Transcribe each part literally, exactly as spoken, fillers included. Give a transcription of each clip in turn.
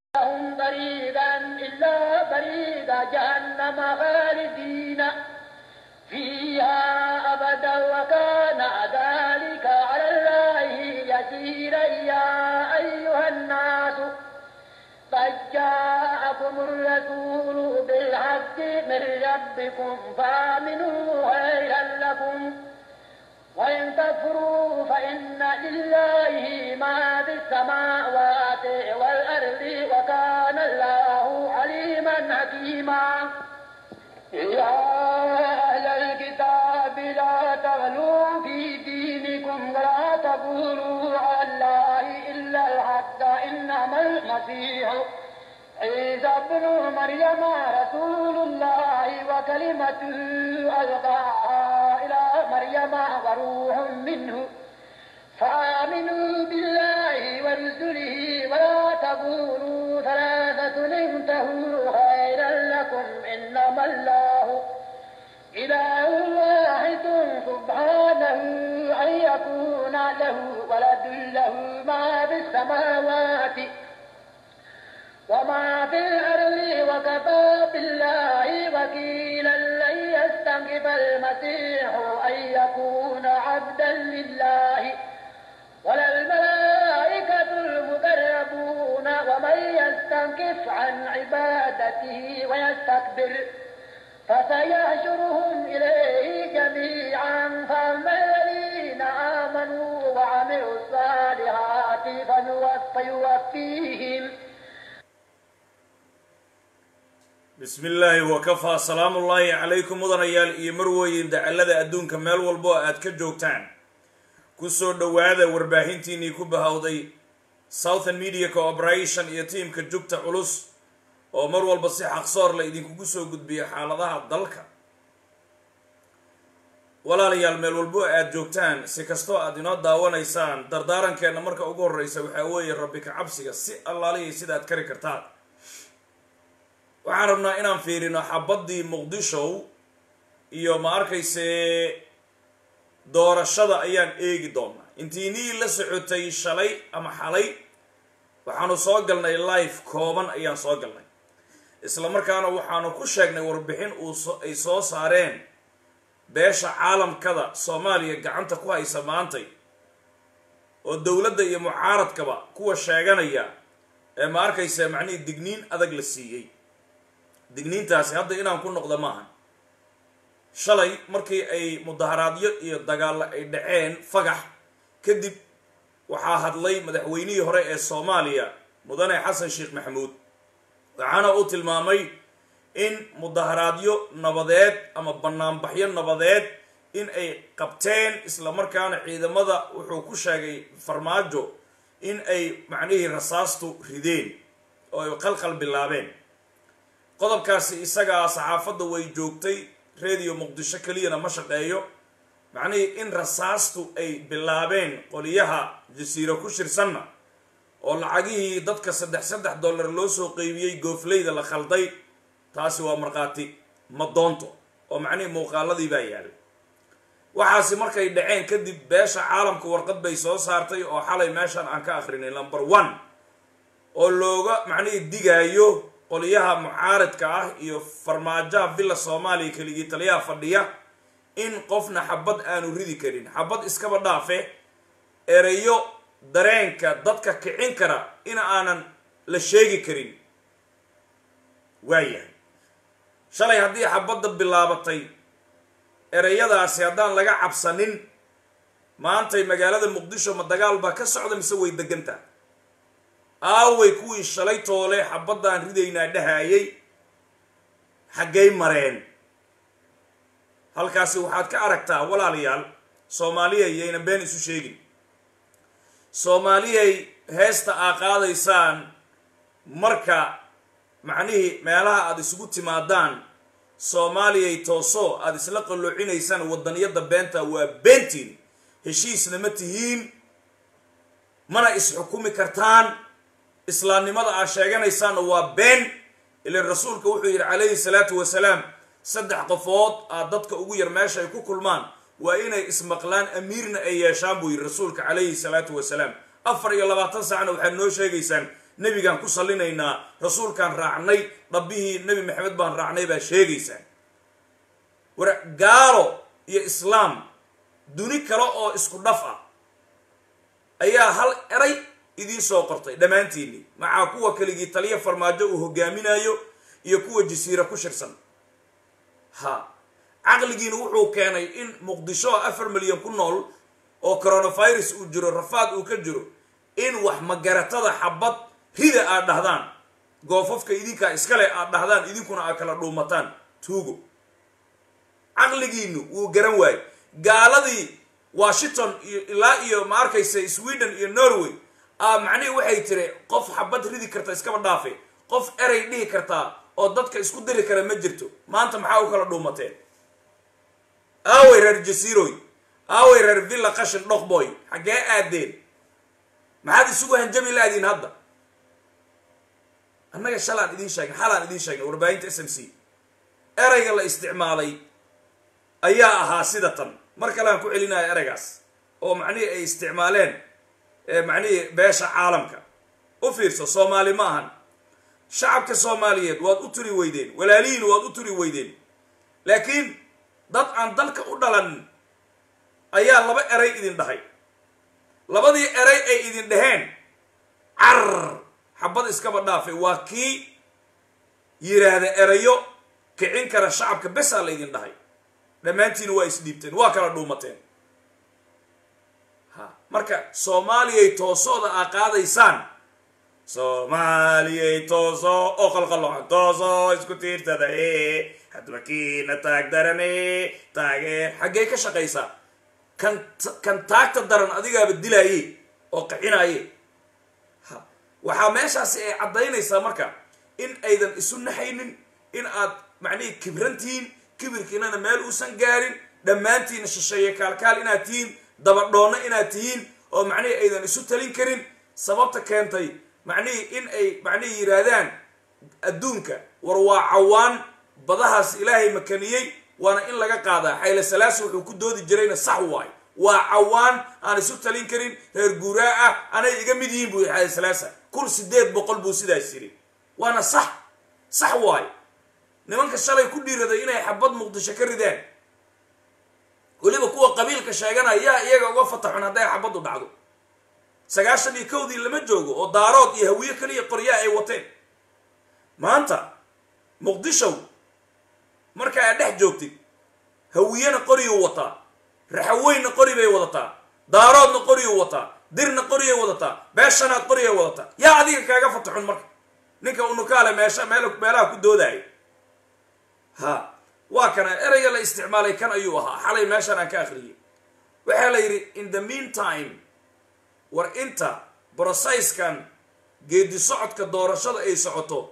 لهم طريقا إلا طريق جهنم خالدين فيها أبدا وكان ذلك على الله يسيرا يا أيها الناس قد جاءكم الرسول بالحق من ربكم فآمنوا خيرا لكم وإن تكفروا فإن لله ما في السماوات والأرض وكان الله عليما حكيما. يا أهل الكتاب لا تغلوا في دينكم ولا تقولوا على الله إلا الحق إنما المسيح عيسى ابن مريم رسول الله وكلمته ألقاها إلى مريم وروح منه فآمنوا بالله ورسله ولا تقولوا ثلاثة انتهوا خيرا لكم إنما الله إله واحد سبحانه أن يكون له ولد له ما في السماوات وما في الأرض وكفى بالله وكيلا لن يستنكف المسيح أن يكون عبدا لله ولا الملائكة المقربون ومن يستنكف عن عبادته ويستكبر فسيحشرهم إليه جميعا فأما الذين آمنوا وعملوا الصالحات فيوفيهم. بسم الله وكفى سلام الله عليكم مدنيال iyo marweyn dacalada adduunka meel walbo aad ka joogtaan ku soo dhawaada warbaahintiinii ku bahawday Southern Media Corporation iyo teamka jugta culus oo mar walba si xaqsoor la idinku soo gudbiyo xaaladaha dalka walaalayaal meel walbo aad joogtaan si kasto aad inoo daawanaysaan dardaarankeena marka ugu horeysa waxa weeye rabbi ka cabsiga si allaalihi sida aad kari kartaan waxaan rabnaa inaan fiirino xabadii muqdisho iyo ma arkayse doorashada ayaan eegi doonaa intiinii la socotay shalay ama xalay waxaanu soo galnay live kooban ayaan soo galnay isla markaana waxaanu ku sheegnay warbixin uu ay soo saareen beesha caalamkada Soomaaliya gacanta ku haysa maantay oo dawladda iyo mucaaradkaba kuwa sheeganaya ee ma arkayse macni digniin adag la siiyay digniintaasi hadda inaan ku noqdo maahan shalay markii ay mudaharaadyo iyo dagaal ay dhaceen fagax kadib waxaa hadlay madaxweynihii hore ee Soomaaliya mudane Xasan Sheekh Maxamuud waxaana uu tilmaamay in mudaharaadyo nabadeed ama banaanbaxyo nabadeed in ay qabteen isla markaana ciidamada wuxuu ku sheegay farmaajo in ay macnaheedu rasaastu rideen oo ay qalqal bilaabeen qodobkaasi isaga saxaafadda way joogtay radio muqdisho kaliyana ma shaqeeyo macnaheedu in rasaastu ay bilaabeen qoliyaha jasiiro ku shirsanna oo lacagihii dadka saddex saddex dollar loo soo qaybiyay goofleyda la khalday taasi waa marqaati ma doonto oo macnaheedu muuqaaladii baa yaal waxaasi markay dhaceen kadib beesha caalamka warqad bay soo saartay oo xalay meeshan aan ka akhrinay number one oo looga macnaheedu digaayo qoliyaha mucaaradka ah iyo farmaajaha villa Soomaaliya kaligii taliyaha fadhiya in qofna xabad aanu ridi karin xabad iskaba dhaafe ereyo dareenka dadka kicin kara in aanan la sheegi karin waaya shalay haddii xabadda bilaabatay ereyadaasi haddaan laga cabsanin maantay magaalada muqdisho ma dagaal baa ka socda mise way deganta aaway kuwii shalay toole xabadaan ridaynaa dhahayay xaggay mareen halkaasi waxaad ka aragtaa walaalayaal Soomaaliya iyayna been isu sheegin Soomaaliyay heesta aa qaadaysaan marka macnihii meelaha aad isugu timaadaan Soomaaliyay tooso aad isla qalloocinaysaan wadaniyada beenta waa beentiin heshiisna ma tihiin mana is xukumi kartaan islaamnimada aa sheeganaysaan waa been ilaa rasuulka wuxuu yiri calayhi salaatu wasalaam saddex qofood aa dadka ugu yar meesha ay ku kulmaan waa inay ismaqlaan amiirna ay yeeshaan buu yiri rasuulka calayhi salaatu wasalaam afar iyo labaatan saacna waxaad noo sheegaysaan nebigaan ku sallinaynaa rasuulkaan raacnay dhabbihii nebi maxamed baan raacnay baa sheegaysaa war gaalo iyo islaam duni kale oo isku dhaf ah ayaa hal eray idiin soo qortay dhammaantiinni macaa kuwa keligii taliya farmaajo uu hogaaminayo iyo kuwa jasiira ku shirsan ha caqligiina wuxuu keenay in muqdisho afar milyan ku nool oo coronavirus uu jiro rafaad uu ka jiro in wax magaratada xabad rida aad dhahdaan goofafka idinkaa iskale aad dhahdaan idinkuna aad kala dhuumataan tuugo caqligiinu wuu garan waayey gaaladii washington iyo ilaa iyo ma arkaysa sweden iyo norway aa macnihii waxay tiri qof xabad ridi karta iskaba dhaafe qof eray dhihi kartaa oo dadka isku diri kara ma jirto maanta maxaa u kala dhuumateen aaway reer jasiiroy aaway reer villa qashin dhokboy xaggee aadeen maxaad isugu hanjami laadiin hadda annaga shalaan idiin sheegin xalaan idiin sheegnay warbaahinta s m c erayga la isticmaalay ayaa ahaa sida tan mar kale aan ku celinayo eraygaas oo macnihii ay isticmaaleen macnihii beesha caalamka u fiirso soomaali ma ahan shacabka soomaaliyeed waad u turi weydeen walaalihiin waad u turi weydeen laakiin dad aan dalka u dhalan ayaa laba eray idin dhahay labadii eray ay idin dhaheen car xabad iskaba dhaafay waa kii yiraahda erayo kicin kara shacabka besaa la idin dhahay dhammaantiina waa isdhiibteen waa kala dhuumateen ha marka soomaaliyay toosooda aa qaadaysaan soomaaliyay tooso oo qalqalocan tooso isku tiirtada e hadwakiina taag darane taage xaggee ka shaqaysaa kan kan taagta daran adigaaba dilaaye oo qixinaaye ha waxaa meeshaasi ay caddaynaysaa marka in aydan isu naxaynin in aad macnihii kibrantihiin kibirkiinana meel uusan gaarin dhammaantiina shisheeye kaalkaal inaad tihiin dabadhoonna inaad tihiin oo macnihii aydan isu talin karin sababta keentay macnihii in ay macnihii yidhaahdaan adduunka war waa cawaan badahaas ilaahay makaniyey waana in laga qaadaa xayle salaasi wuxuu ku doodi jirayna sax waayo waa cawaan aan isu talin karin reer guuraa ah anay iga mid yihiin buu xayle salaasa kun sideed boqol buu sidaas yiri waana sax sax waayo nimanka shalay ku dhiiraday inay xabad muqdisho ka ridaan weliba kuwa qabiilka sheeganaya yaa iyaga uga fataxun hadday xabaddu dhacdo sagaashan iyo kowdii lama joogo oo daarood iyo hawiye kaliya qoryaa ay wateen maanta muqdisho marka aad dhex joogtid hawiyena qoriyuu wataa raxaweynna qori bay wadataa daaroodna qoriyuu wataa dirna qoriyay wadataa beeshanaad qoriyay wadataa yaa adiga kaaga fataxun marka ninka unukaale meesha meel meelaha ku doodaayo ha waa kana erayga la isticmaalay kan ayuu ahaa xalay meeshan aan ka akhriyay waxaa la yidhi in the meantime war inta broseskan geedi socodka doorashada ay socoto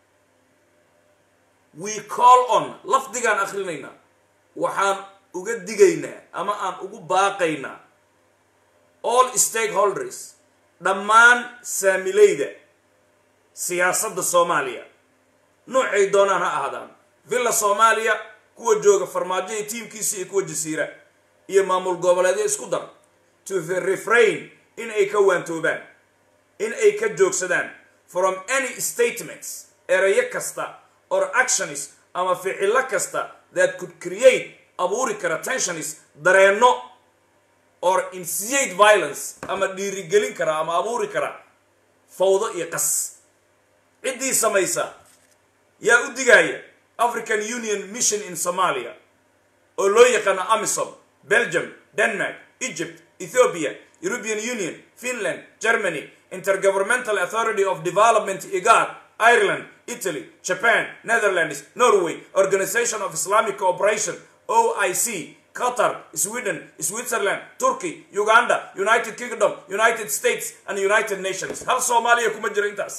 we call on lafdigaan akhrinaynaa waxaan uga digaynaa ama aan ugu baaqaynaa all stakeholders dhammaan saamileyda siyaasadda soomaaliya noocay doonaan ha ahaadaan villa soomaaliya kuwa jooga farmaajo iyo tiimkiisa iyo kuwa jasiira iyo maamul goboleedyo isku dar to refrain in ay ka waantoobaan in ay ka joogsadaan from any statements erayo kasta or actions ama ficilo kasta that could create abuuri kara tensions dareenno or initiate violence ama dhiirigelin kara ama abuuri kara fawdo iyo qas ciddii samaysa yaa u digaya African Union Mission in Somalia oo loo yaqaano AMISOM Belgium Denmark Egypt Ethiopia European Union Finland Germany Intergovernmental Authority of Development I G A D Ireland Italy Japan Netherlands Norway Organization of Islamic Cooperation O I C Qatar Sweden Switzerland Turkey Uganda United Kingdom United States and United Nations hal Soomaaliya kuma jiro intaas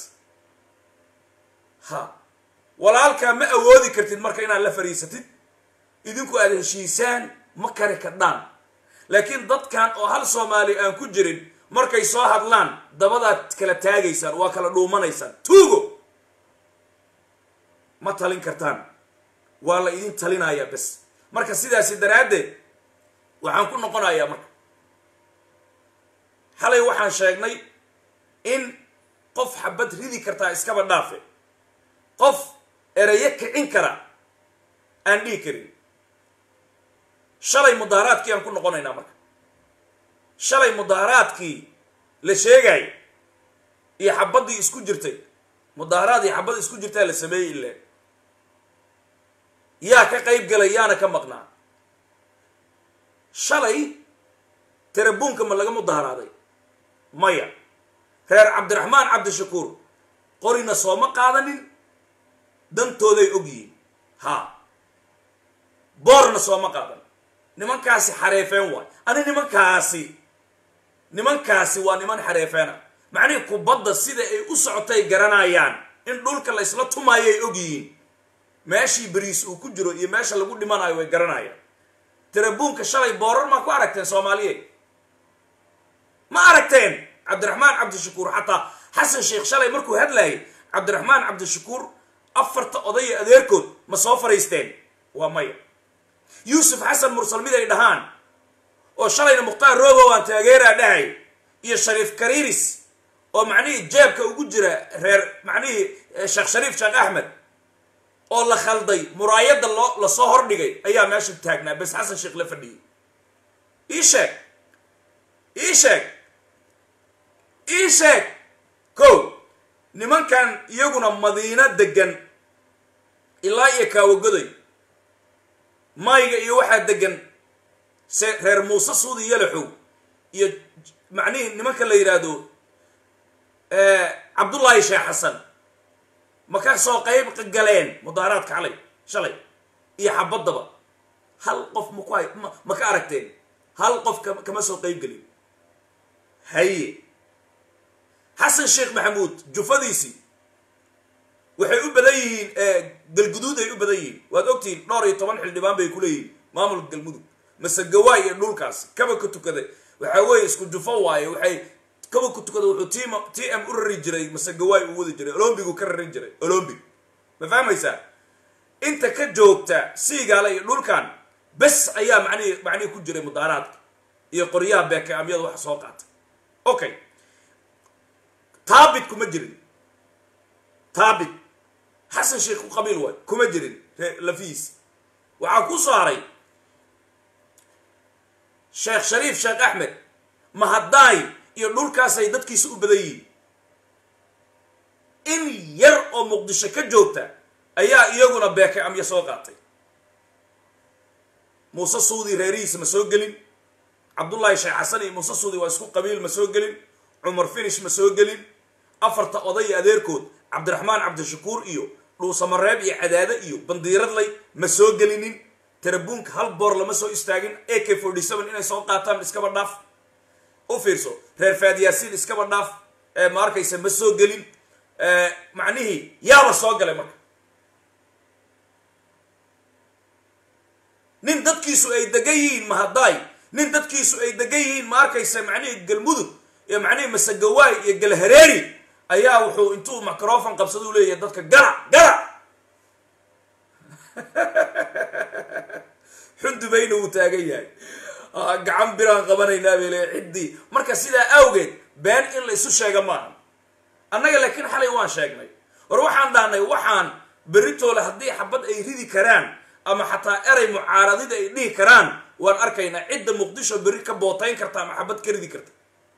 ha walaalkaa ma awoodi kartid marka inaad la fariisatid idinku aad heshiisaan ma kari kadhaan laakiin dadkan oo hal Soomaali aan ku jirin markay soo hadlaan dabadaad kala taagaysaan waa kala dhuumanaysaan tuugo ma talin kartaan waa la idin talinaya bas marka sidaasi daraaddeed waxaan ku noqonayaa marka xalay waxaan sheegnay in qof xabad ridi kartaa iskaba dhaafe qof erayo kicin kara aan dhihi karin shalay mudaaharaadkii aan ku noqonaynaa marka shalay mudaaharaadkii la sheegay iyo xabaddii isku jirtay mudaaharaad iyo xabad isku jirtaa la sameeyey ilaa yaa ka qayb galay yaana ka maqnaa shalay tarabuunka ma laga mudaharaaday maya reer cabdiraxmaan cabdishakuur qorina sooma qaadanin dantooday ogyihiin ha boorna sooma qaadan nimankaasi xareefeen waay ani nimankaasi nimankaasi waa niman xareefeena macnihii kubadda sida ay u socotay garanayaan in dhulka la isla tumaayo ay ogyihiin meeshii bariis uu ku jiro iyo meesha lagu dhimanayo way garanayaan tarabuunka shalay boorar maa ku aragteen soomaaliyeed ma aragteen cabdiraxmaan cabdishakuur xataa xasan sheekh shalay markuu hadlayay cabdiraxmaan cabdishakuur afarta odaya adeerkood ma soo fariisteen waa maya yuusuf xasan mursal mid ay dhahaan oo shalayna mukhtaar roogo aan taageeraa dhahay iyo shariif kariiris oo macnihii jeebka ugu jira reer macnihii sheekh shariif sheekh axmed oo la khalday muraayadda loo lasoo hordhigay ayaa meesha taagnaa bes xasan sheekh la fadhiyey ii sheeg ii sheeg ii sheeg kow nimankan iyaguna madiino degan ilaa iyo kaawagoday mayga iyo waxaa degan se reer muuse suudi yalaxow iyo macnihii nimanka la yidhaahdo cabdullaahi sheekh xasan ma ka soo qayb galeen mudaaharaadka xalay shalay iyo xabaddaba hal qof maku hay ma ka aragteen hal qof kama soo qayb gelin haye xasan sheekh maxamuud jufadiisii waxay u badan yihiin galguduud ay u badan yihiin waad ogtihiin dhowr iyo toban xildhibaan bay kuleeyihiin maamulka galmudug mase gawaay iyo dhulkaas kaba ka tukaday waxaa weeye isku jufo waaye waxay kaba ku tukada wuxuu tim t m u rari jiray mase gawaay uu wadi jiray olombigu ka rarin jiray olombig ma fahmaysaa inta ka joogta siigaala iyo dhulkan bes ayaa macnihi macnihi ku jiray mudaaharaadka iyo qoryaha beeke amyada waxa soo qaatay okay taabit kuma jirin taabit xasan sheekh ku qabiil waay kuma jirin lafiis waxaa ku soo haray sheekh shariif sheekh axmed mahadaay iyo dhulkaasay dadkiisa u badan yihiin in yar oo muqdisho ka joogta ayaa iyaguna beeke amya soo qaatay muuse suudi reerihiisa ma soo gelin cabdullaahi sheekh xasan iyo muuse suudi waa isku qabiil ma soo gelin cumar finish ma soo gelin afarta oday adeerkood cabdiraxmaan cabdishakuur iyo dhuusamareeb iyo cadaade iyo bandiiradlay ma soo gelinin tarabuunka hal boor lama soo istaagin a k forty seven inay soo qaataan iskaba dhaaf u fiirso reer faadiyaasiin iskaba dhaaf ma arkaysa ma soo gelin macnihii yaaba soo galay marka nin dadkiisu ay degan yihiin mahadaay nin dadkiisu ay degan yihiin ma arkaysa macnihii galmudug iyo macnihii masegawaay iyo galhareeri ayaa wuxuu intuu microfon qabsada u leeyahay dadka garac garac xundubayna uu taagan yahay gacan biraan qabanaynaa bay leeyahay ciddii marka sidaa awgeed been in la isu sheega maaha annaga laakiin xalay waan sheegnay war waxaan dhahnay waxaan beritoole haddii xabad ay ridi karaan ama xataa eray mucaaradida ay dhihi karaan waan arkaynaa cidda muqdisho berri ka bootayn karta ama xabad ka ridi karta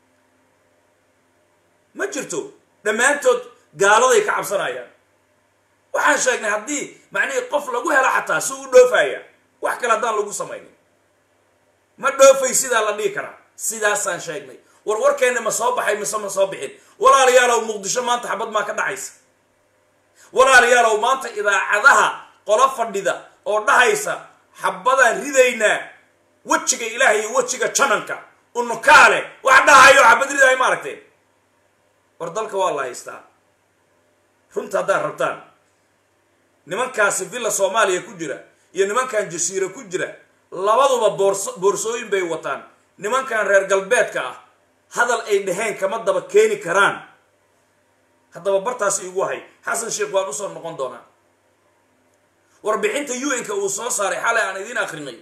ma jirto dhammaantood gaaladay ka cabsanayaan waxaan sheegnay haddii macnihii qof lagu helo xataa si u dhoofaya wax kale haddaan lagu samaynin ma dhoofay sidaa la dhihi karaa sidaasaan sheegnay war warkeenna ma soo baxay mise ma soo bixin walaalayaalow muqdisho maanta xabad maa ka dhacaysa walaalayaalow maanta idaacadaha qolo fadhida oo dhahaysa xabadaan ridaynaa wejiga ilaahay iyo wejiga jananka unukaale wax dhahayo xabad ridahay ma aragteen war dalka waa la haystaa runta haddaad rabtaan nimankaasi villa soomaaliya ku jira iyo nimankan jasiira ku jira labaduba boorso boorsooyin bay wataan nimankan reer galbeedka ah hadal ay dhaheen kama daba keeni karaan haddaba bartaasi igu hay xasan sheekh waan usoo noqon doonaa warbixinta u n-ka uu soo saaray xalay aan idiin akrinay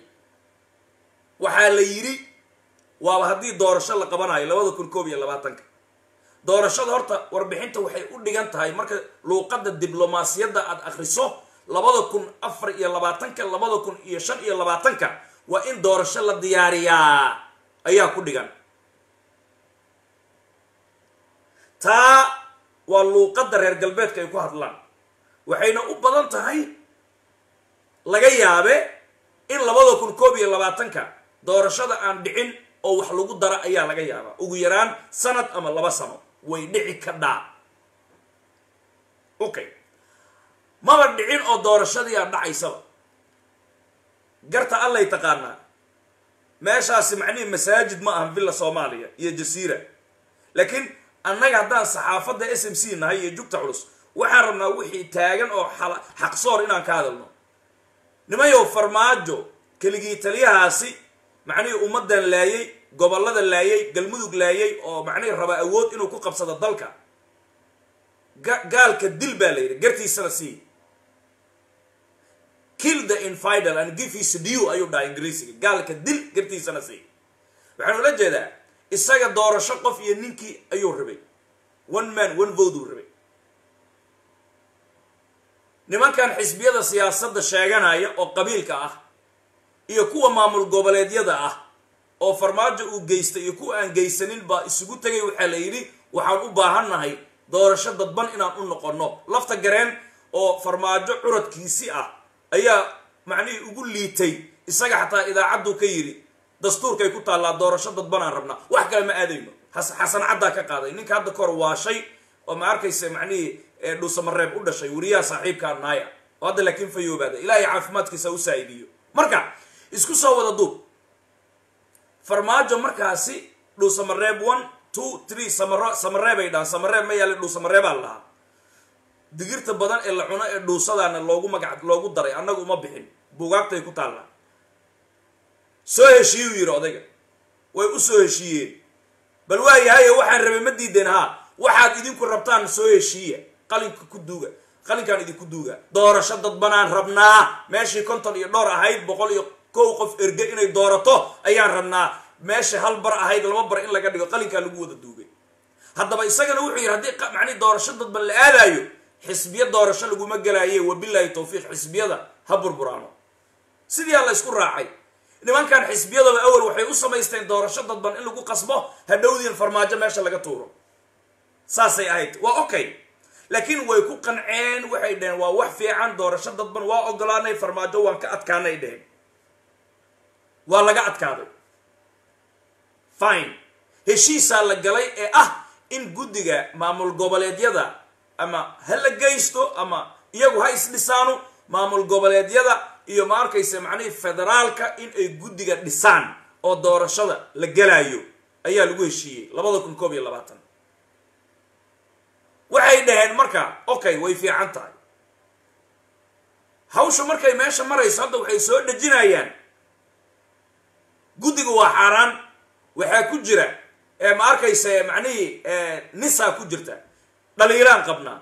waxaa la yidhi waaba haddii doorasho la qabanayo labada kun koob iyo labaatanka doorashada horta warbixinta waxay u dhigan tahay marka luuqadda diblomaasiyadda aad akhriso labada kun afar iyo labaatanka labada kun iyo shan iyo labaatanka waa in doorasho la diyaariyaa ayaa ku dhigan. taa waa luuqadda reer galbeedka ay ku hadlaan, waxayna u badan tahay laga yaabe in labada kun koob iyo labaatanka doorashada aan dhicin oo wax lagu dara ayaa laga yaabaa, ugu yaraan sanad ama laba sano way dhici ka dhaa. okay maba dhicin oo doorashadii aan dhacaysaba, garta allay taqaanaa. meeshaasi macnihi masaajid ma ahan villa soomaaliya iyo jasiira, laakiin annaga haddaan saxaafadda s m c nahay iyo jugta culus waxaan rabnaa wixii taagan oo xaqsoor inaan ka hadalno. nimayow farmaajo keligii taliyahaasi macnihii ummaddan laayay, gobollada laayay, galmudug laayay, oo macnihii raba awood inuu ku qabsado dalka. gaalka dil baa la yidhi, gartiisana sii. kill the infidel and give his due ayuu dhaha ingiriisiga. gaalka dil gartiisana sii. waxaan ula jeedaa isaga doorasho qof iyo ninkii ayuu rabay, one man one vote uu rabay. nimankan xisbiyada siyaasadda sheeganaya oo qabiilka ah iyo kuwa maamul goboleedyada ah oo farmaajo uu geystay iyo kuwa aan geysanin baa isugu tegay. waxaa la yidhi waxaan u baahannahay doorasho dadban inaan u noqonno. lafta gareen oo farmaajo curadkiisi ah ayaa macnihii ugu liitay, isaga xataa idaacadduu ka yidhi dastuurkay ku taallaa doorasho dadban aan rabnaa, wax kale ma aadayno. xasan caddaa ka qaaday, ninka hadda kahor waashay oo ma arkaysa macnihii dhuusamareeb u dhashay, weriyaha saaxiibkaa naaya oo hadda laakiin fayoobaada, ilaahay caafimaadkiisa u saa'idiyo. marka isku soo wada duub, farmaajo markaasi dhuusamareeb one two three samaro samareebay dhaan, samareeb ma yaale dhuusamareebaa la lahaa. digirta badan ee la cuno ee dhuusadaana loogu magac loogu daray, annagu uma bixin, buugaagtay ku taallaa. soo heshiiyuu yidhi odayga, way u soo heshiiyeen. bal waa yahay waxaan rabay ma diideen, haa waxaad idinku rabtaan soo heshiiya, qalinka ku duuga, qalinkaan idinku duuga. doorasho dadbanaan rabnaa, meeshii konton iyo dhowr ahayd boqol iyo kow qof erge inay doorato ayaan rabnaa, meesha hal bar ahayd laba bar in laga dhigo, qalinkaa lagu wada duugay. haddaba isagana wuxuu yidhi haddii macnihi doorasho dadban la aadaayo, xisbiya doorasho laguma gelaaye, wabilaahi tawfiiq, xisbiyada ha burburaano. sidiiaa la isku raacay. nimankan xisbiyadaba awal waxay u samaysteen doorasho dadban in lagu qasbo, hadhowdiin farmaajo meesha laga tuuro. saasay ahayd, waa okay. laakiin way ku qanceen, waxay dheheen waa wax fiican, doorasho dadban waa ogolaanay, farmaajo waan ka adkaanay dheheen. waa laga adkaaday, fine. heshiisaa la galay ee ah in guddiga maamul goboleedyada ama ha la geysto ama iyagu ha isdhisaano, maamul goboleedyada iyo ma arkaysa macnihii federaalka in ay guddiga dhisaan oo doorashada la gelaayo ayaa lagu heshiiyey labada kun koob iyo labaatan. waxay dhaheen marka okay way fiican tahay. hawshu markay meesha marayso hadda waxay soo dhejinayaan guddiga waa xaaraan, waxaa ku jira ee ma arkaysa macnihii nisaa ku jirta, dhaliilaan qabnaa.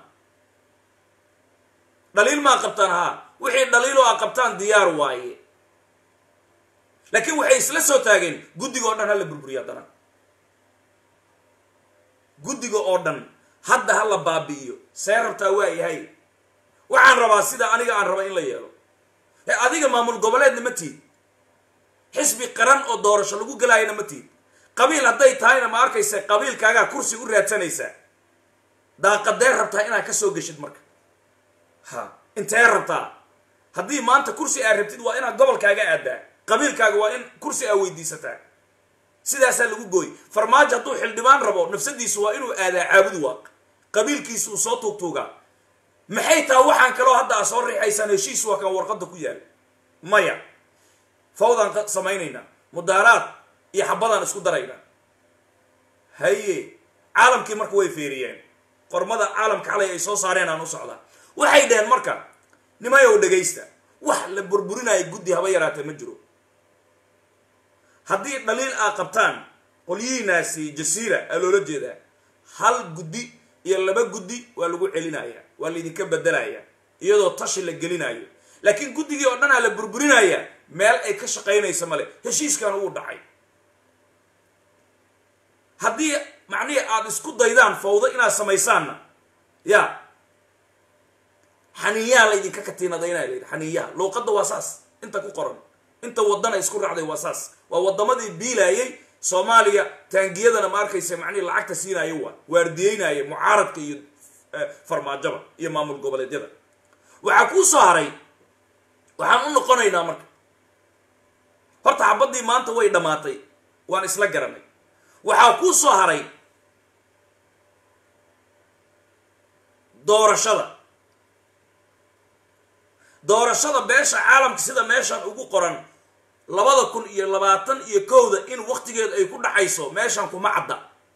dhaliil maa qabtaan, haa wixii dhaliilo a qabtaan diyaar waaye. laakiin waxay isla soo taageen guddiga oo dhan ha la burburiyo. haddana guddiga oo dhan hadda ha la baabi'iyo. see rabtaa waa yahay, waxaan rabaa sida aniga aan raba in la yeelo. ee adiga maamul goboleedna ma tiid, xisbi qaran oo doorasho lagu gelaayana ma tiid. qabiil hadday tahayna ma arkaysa qabiilkaagaa kursi u raadsanaysaa. daaqadee rabtaa inaad ka soo geshid marka, ha intee rabtaa? haddii maanta kursi aad rabtid waa inaad gobolkaaga aadaa, qabiilkaaga waa in kursi aa weydiisataa. sidaasaa lagu gooy. farmaajo hadduu xildhibaan rabo nafsadiisu waa inuu aadaa caabud waaq, qabiilkiisu uu soo tuugtuugaa. maxay taa waxaan kaloo hadda a soo riixaysaan? heshiis waa kan warqadda ku yaala. maya, fawdaan samaynaynaa, mudaaraad iyo xabadaan isku daraynaa. haye caalamkii marka way feeriyeen, qormada caalamka calay ay soo saareen aan u socdaa. waxay dhaheen marka nimayow dhegaysta, wax la burburinaya guddi haba yaraatee ma jiro. haddii dhaliil aa qabtaan qolyihiinaasi jasiira aa loola jeedaa, hal guddi iyo laba guddi waa lagu celinayaa, waa laydinka bedelayaa iyadoo tashi la gelinayo. laakiin guddigii oo dhan aa la burburinayaa, meel ay ka shaqaynaysa male. heshiiskan wuu dhacay. haddii macnihii aada isku daydaan fawdo inaad samaysaanna ya xaniyaha laydinka katiinadaynaa layidhi xaniyaha luuqadda waa saas inta ku qoran inta waddana isku raacday waa saas waa waddamadii biilaayay soomaaliya taangiyadana ma arkaysa macnihi lacagta siinaayo waa waardiyeynaya mucaaradka iyo farmaajada iyo maamul goboleedyada waxaa kuu soo haray waxaan u noqonaynaa marka horta xabaddii maanta way dhammaatay waan isla garanay waxaa kuu soo haray doorashada doorashada beesha caalamka sida meeshan ugu qoran labada kun iyo labaatan iyo kowda in waktigeedu ay ku dhacayso meeshan kuma cadda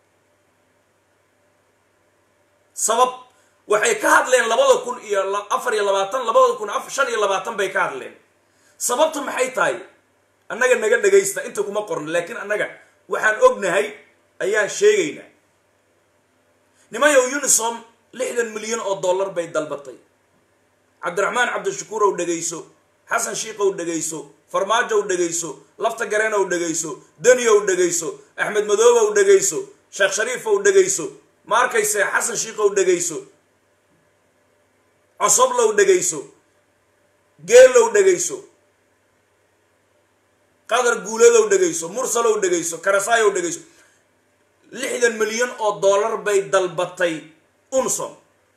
sabab waxay ka hadleen labada kun iyo afar iyo labaatan labada kun shan iyo labaatan bay ka hadleen sababtu maxay tahay annaga naga dhagaysta inta kuma qorno laakiin annaga waxaan ognahay ayaan sheegaynaa nimayow unisom lixdan milyan oo dollar bay dalbatay cabdiraxmaan cabdishakuur ow dhegayso xasan shiikh ow dhegayso farmaajo ow dhegayso lafta gareen ow dhegayso deni ow dhegayso axmed madoobe ow dhegayso sheekh shariif ow dhegayso ma arkayse xasan shiikh ow dhegayso cosoblow dhegayso geelow dhegayso qadar guuladow dhegayso mursalow dhegayso karasaayow dhegayso lixdan milyan oo dollar bay dalbatay unsom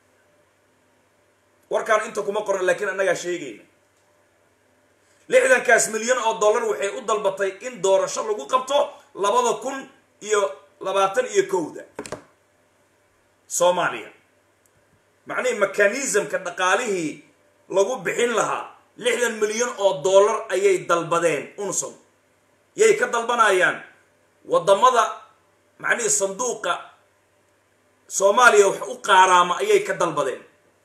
warkaan inta kuma qoran laakiin annagaa sheegayna lixdankaas milyan oo dollar waxay u dalbatay in doorasho lagu qabto labada kun iyo labaatan iyo kowda soomaaliya macnihii mekanismka dhaqaalihii lagu bixin lahaa lixdan milyan oo dollar ayay dalbadeen unsom yay ka dalbanayaan waddamada macnihii sanduuqa soomaaliya wax u qaaraama ayay ka dalbadeen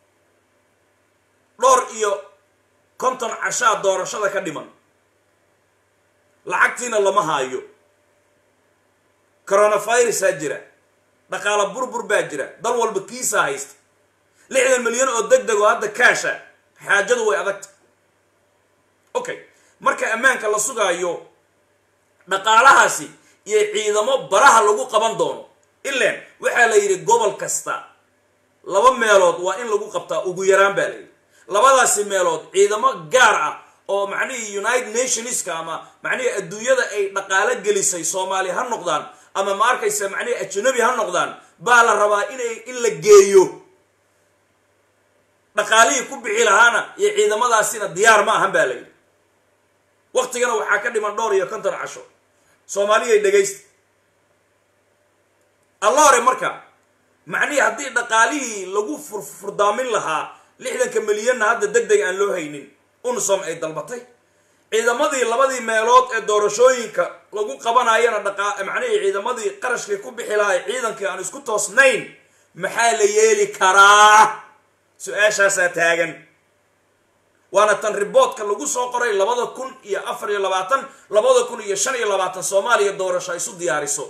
dhowr iyo konton cashaa doorashada ka dhiman lacagtiina lama haayo coronavirusaa jira dhaqaala burbur baa jira dal walba kiisaa haysta lixdan milyan oo deg deg oo hadda kaasha xaajadu way adagta okay marka ammaanka la sugaayo dhaqaalahaasi iyo ciidamo baraha lagu qaban doono ilaan waxaa la yidhi gobol kasta laba meelood waa in lagu qabtaa ugu yaraan baa la yidhi labadaasi meelood ciidamo gaar ah oo macnihii united nationska ama macnihii adduunyada ay dhaqaalo gelisay soomaali ha noqdaan ama ma arkaysa macnihii ajnabi ha noqdaan baa la rabaa inay in la geeyo dhaqaalihii ku bixi lahaana iyo ciidamadaasina diyaar ma ahan baa la yidhi waktigana waxaa ka dhiman dhowr iyo konton casho soomaaliyay dhegaysta alla hore marka macnihii haddii dhaqaalihii lagu furfurdaamin lahaa lixdanka milyanna hadda deg deg aan loo haynin unsom ay dalbatay ciidamadii labadii meelood ee doorashooyinka lagu qabanayana dhaqa macnihii ciidamadii qarashkii ku bixi lahaa ciidankii aan isku toosnayn maxaa la yeeli karaa su-aashaasaa taagan waana tan riboodka lagu soo qoray labada kun iyo afar iyo labaatan labada kun iyo shan iyo labaatan soomaaliya doorasho isu diyaariso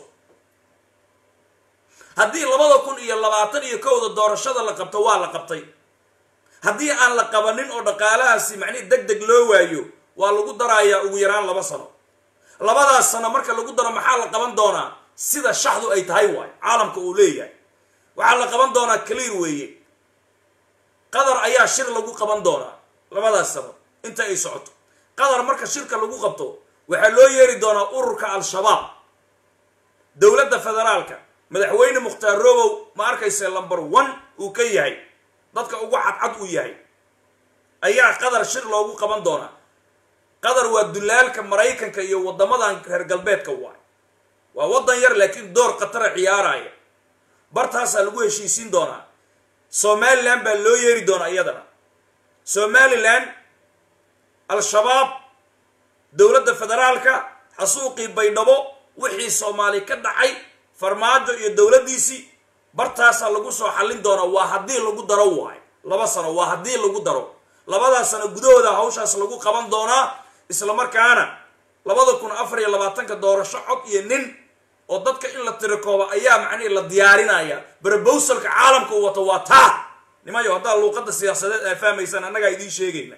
haddii labada kun iyo labaatan iyo kowda doorashada la qabto waa la qabtay haddii aan la qabanin oo dhaqaalahaasi macnihi deg deg loo waayo waa lagu darayaa ugu yaraan laba sano labadaas sano marka lagu daro maxaa la qaban doonaa sida shaxdu ay tahay waay caalamka uu leeyahay waxaa la qaban doonaa clear weeye qadar ayaa shir lagu qaban doonaa labadaas sano inta ay socoto qadar marka shirka lagu qabto waxaa loo yeeri doonaa ururka al-shabaab dowladda federaalka madaxweyne mukhtaar robow ma arkaysa number one uu ka yahay dadka ugu cadcad uu yahay ayaa qadar shir loogu qaban doonaa qadar waa dulaalka maraykanka iyo waddamadan reer galbeedka waay waa waddan yar laakiin door khatara ciyaaraya bartaasaa lagu heshiisiin doonaa somalilan baa loo yeeri doonaa iyadana somalilan al-shabaab dowladda federaalka xasuuqii baydhabo wixii soomaali ka dhacay farmaajo iyo dowladdiisii bartaasaa lagu soo xallin doonaa waa haddii lagu daro waayo laba sano waa haddii lagu daro labadaas sano gudahooda hawshaas lagu qaban doonaa isla markaana labada kun afar iyo labaatanka doorasho cod iyo nin oo dadka in la tirikooba ayaa macnihi la diyaarinaya brobowsalka caalamka uu wato waa taa nimayo haddaa luuqadda siyaasadeed aa fahmaysaan annagaa idiin sheegayna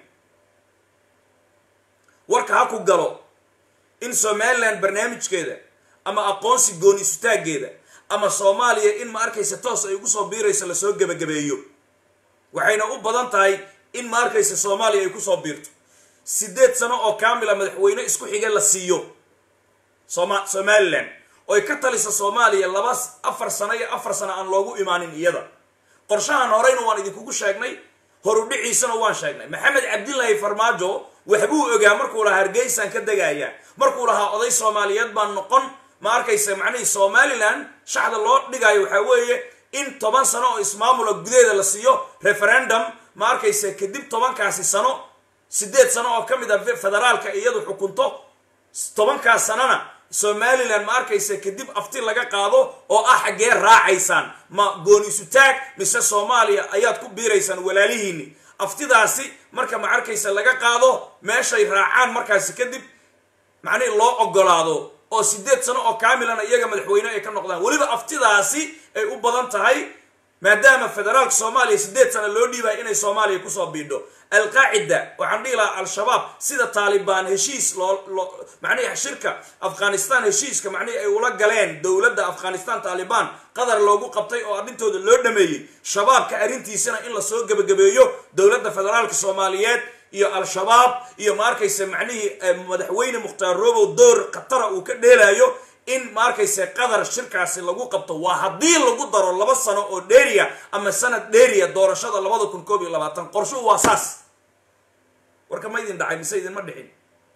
warka ha ku galo in somalilan barnaamijkeeda ama aqoonsi gooni istaageeda ama soomaaliya in ma arkaysa toos ay ugu soo biirayso lasoo gebagabeeyo waxayna u badan tahay in ma arkaysa soomaaliya ay kusoo biirto sideed sano oo kaamila madaxweyne isku xige la siiyo Soma Somaliland oo ka talisa Soomaaliya laba afar sano iyo afar sano aan loogu imaanin iyada qorshahan horeyna waan idinku sheegnay horu dhiciisana waan sheegnay Maxamed Cabdilaahi Farmaajo waxbuu ogaa markuu la Hargeysa ka dagaya markuu lahaa oday Soomaaliyeed baan noqon ma arkaysa macnaheedu Somaliland shaxda loo dhigayo waxa weeye in toban sano oo ismaamul gudeeda la siiyo referendum ma arkaysa kadib toban kaasi sano sideed sano oo kamid ah federaalka iyadu xukunto toban ka sanana Somaliland ma arkaysa kadib afti laga qaado oo ah xagee raacaysaan ma gooni isu taag mise Soomaaliya ayaad ku biiraysaan walaalihiin aftidaasi marka ma arkaysa laga qaado meeshay raacaan markaas kadib macna loo ogolaado oo sideed sano oo kaamilana iyaga madaxweyne ay ka noqdaan waliba aftidaasi ay u badan tahay maadaama federaalka Soomaaliya sideed sano loo dhiibay inay Soomaaliya ku soo biidho القاعدة وعندنا الشباب سيدا طالبان هشيس لو معني شركة أفغانستان هشيس كمعني أي ولا جلين دولة أفغانستان طالبان قدر لوجو قبطي أو أدينتو اللودمي شباب كأرنتي سنة إلا سوق بجبيو دولة فدرالك الصوماليات يا الشباب يا ماركي سمعني مدحوين مختار روبو دور قطرة وكده يو إن ماركيس قدر الشركة سلقو قبطه وهدي لقو دار الله بس سنة أو ديريا أما سنة ديريا دور الشهد الله بدو كن كوبي الله باتن قرشو واساس وركا ما يدين دعي مسيدين مردحين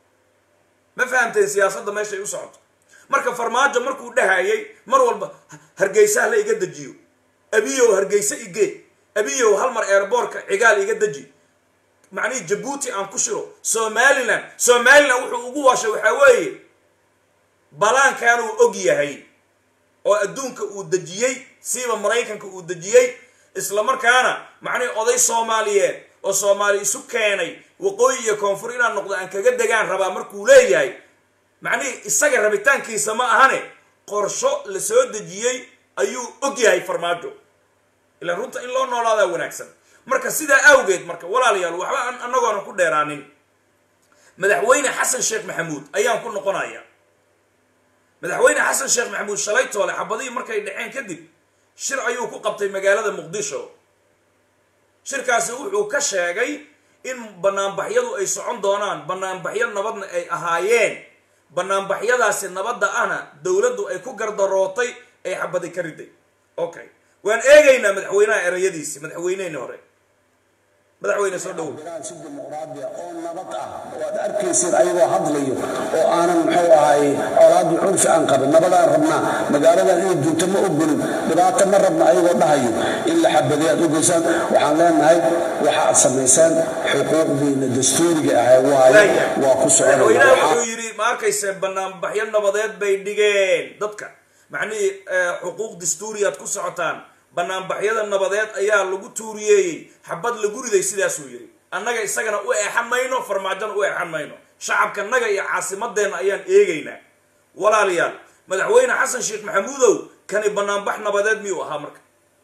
ما فهمتين سياسة ده ماشي يصعد مركا فرماجة مركو دهايي مر والبا هرقيساه لا يقد جيو أبيو هرقيساه يجي أبيو هالمر إيربورك عقال يقد جي معني جبوتي عن كشرو سوماليلاند سوماليلاند وحو وقواشا وحاوي balaan kaanu og yahay oo adduunka uu dajiyay siiba Mareykanka uu dajiyay isla markaana macnay oday Soomaaliyeed oo Soomaali isu keenay waqooyi iyo koonfur inaan noqdo aan kaga dagaan rabaa markuu leeyahay macnay isaga rabitaankiisa ma ahane qorsho la soo dajiyay ayuu og yahay Farmaajo ila runta in loo noolaada wanaagsan marka sida awgeed marka walaalayaal waxba anagoona ku dheeraanin madaxweyne Xasan Sheekh Maxamuud ayaan ku noqonayaa madaxweyne Xasan Sheekh Maxamuud shalayto wala xabadii markay dhaceen kadib shir ayuu ku qabtay magaalada Muqdisho shirkaasi wuxuu ka sheegay in banaanbaxyadu ay socon doonaan banaanbaxyo nabadna ay ahaayeen banaanbaxyadaasi nabadda ahna dawladdu ay ku gardarootay ay xabadi ka riday okay waan eegaynaa madaxweynaha erayadiisi madaxweyneyna hore madaxweyne soo dhaw si dimuqraadi ah oo nabad ah oo aad arkaysid ayagoo hadlayo oo aanan muxuu ahay colaad curfi aan qabin nabadaan rabnaa magaalada inay dunto ma ogolin dhibaato ma rabna ayagoo dhahayo in la xabadiyo aad ogeysaan waxaan leenahay waxa aad samaysaan xuquuqdiina dastuuriga ah waaye waa ku soconaya wuxuu yiri ma arkaysa banaanbaxyo nabadeed bay dhigeen dadka macni xuquuq dastuuriyaad ku socotaan banaanbaxyada nabadeed ayaa lagu tuuriyay xabad lagu riday sidaas uu yiri annaga isagana u eexamayno farmaajana u eexamayno shacabka naga iyo caasimadeena ayaan eegaynaa walaalayaal madaxweyne Xasan Sheekh Maxamuudow kan banaanbax nabadeed miyuu ahaa marka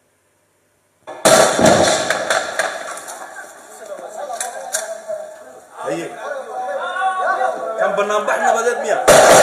haye kan banaanbax nabadeed miyaa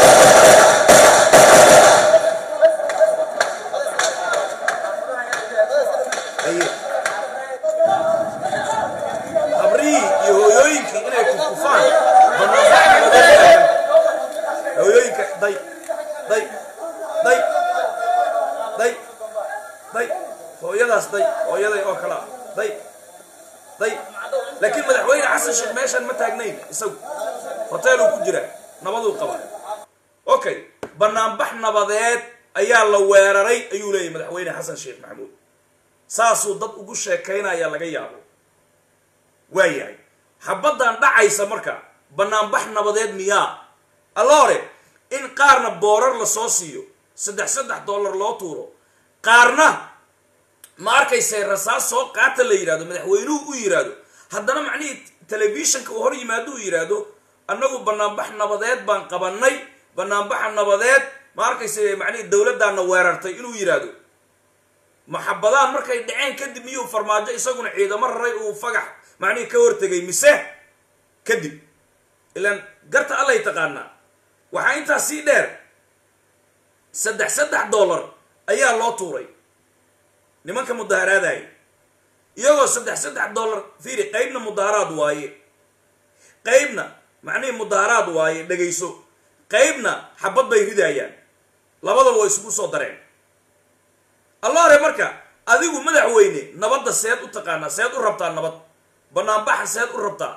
لكن مدحوين حسن شيخ ماشان ما تاجنين يسوي هوتيلو كجرا نبضو قبا اوكي بنامبح نبضات ايا لا ويراري ايو لي مدحوين حسن شيخ محمود ساسو دد ugu sheekeynaya laga yaabo waayay xabadan dhacaysa marka banaanbax nabadeed miya alore in qaarna boorar la soo siiyo saddex saddex dollar loo tuuro qaarna ma arkaysa rasaas soo qaata la yiraahdo madaxweynuhu u yiraahdo haddana macnii televisionka uu hor yimaado u yiraahdo annagu banaanbax nabadeed baan qabanay banaanbax nabadeed ma arkaysa macnii dawladdaana weerartay inuu yiraahdo maxabadaan markay dhaceen kadib iyo farmaajo isaguna ciidamo raray uu fagax macnii ka hortagay mise kadib ilaan garta alla taqaana waxa inta si dheer saddex saddex dollar ayaa loo tuuray nimanka mudaharaadaya iyagoo saddex saddex dollar fiiri qaybna mudaharaad waaye qaybna macnihii mudaharaad waaye dhegayso qaybna xabad bay ridayaan labadaba way isugu soo dareen allaare marka adigu madaxweyne nabadda seed u taqaanaa seed u rabtaa nabad banaanbaxa seed u rabtaa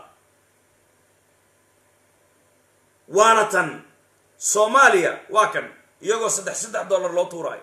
waana tan soomaaliya waa kan iyagoo saddex saddex dollar loo tuuraayo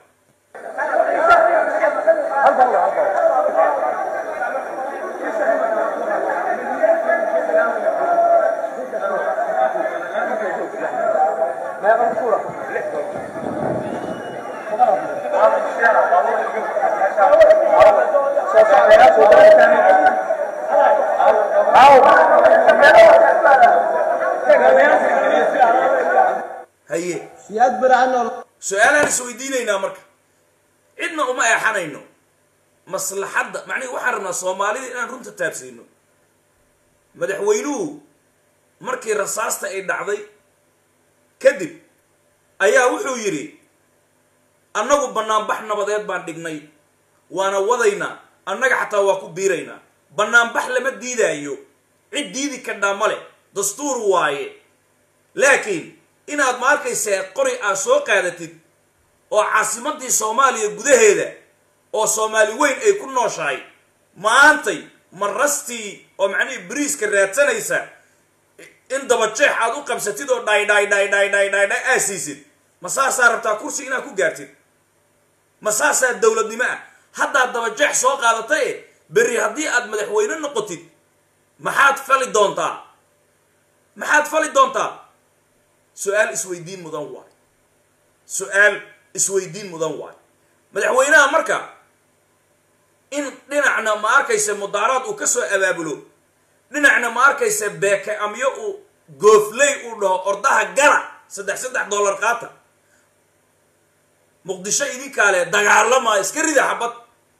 haye su-aalaan isweydiinaynaa marka cidna uma eexanayno maslaxadda macnihi waxaan rabnaa soomaalida inaan runta taabsiino madaxweynuhu markii rasaasta ay dhacday kadib ayaa wuxuu yidhi annagu banaanbax nabadeed baan dhignay waana wadaynaa annaga xataa waa ku biiraynaa banaanbax lama diidaayo cid diidi kadhaa male dastuur waaye laakiin inaad ma arkaysaa qori aad soo qaadatid oo caasimadii soomaaliya gudaheeda oo soomaali weyn ay ku nooshahay maantay marastii oo macnihii bariiska raadsanaysa in dabajeex aad u qabsatid oo dhay dhay dhay dhay dhay dhay dhay aad siisid ma saasaa rabtaa kursi inaad ku gaartid ma saasaa dowladnimo ah haddaad dabajeex soo qaadatae berri haddii aad madaxweyne noqotid maxaad fali doontaa maxaad fali doontaa su-aal isweydiin mudan waay su-aal isweydiin mudan waay madaxweynaha marka in dhinacna ma arkaysa mudaaraad uu ka soo abaabulo dhinacna ma arkaysa beeke amyo uu goofley uu dhaho ordaha gala saddex saddex dollar qaata muqdisho idinkaale dagaalama iska rida xabad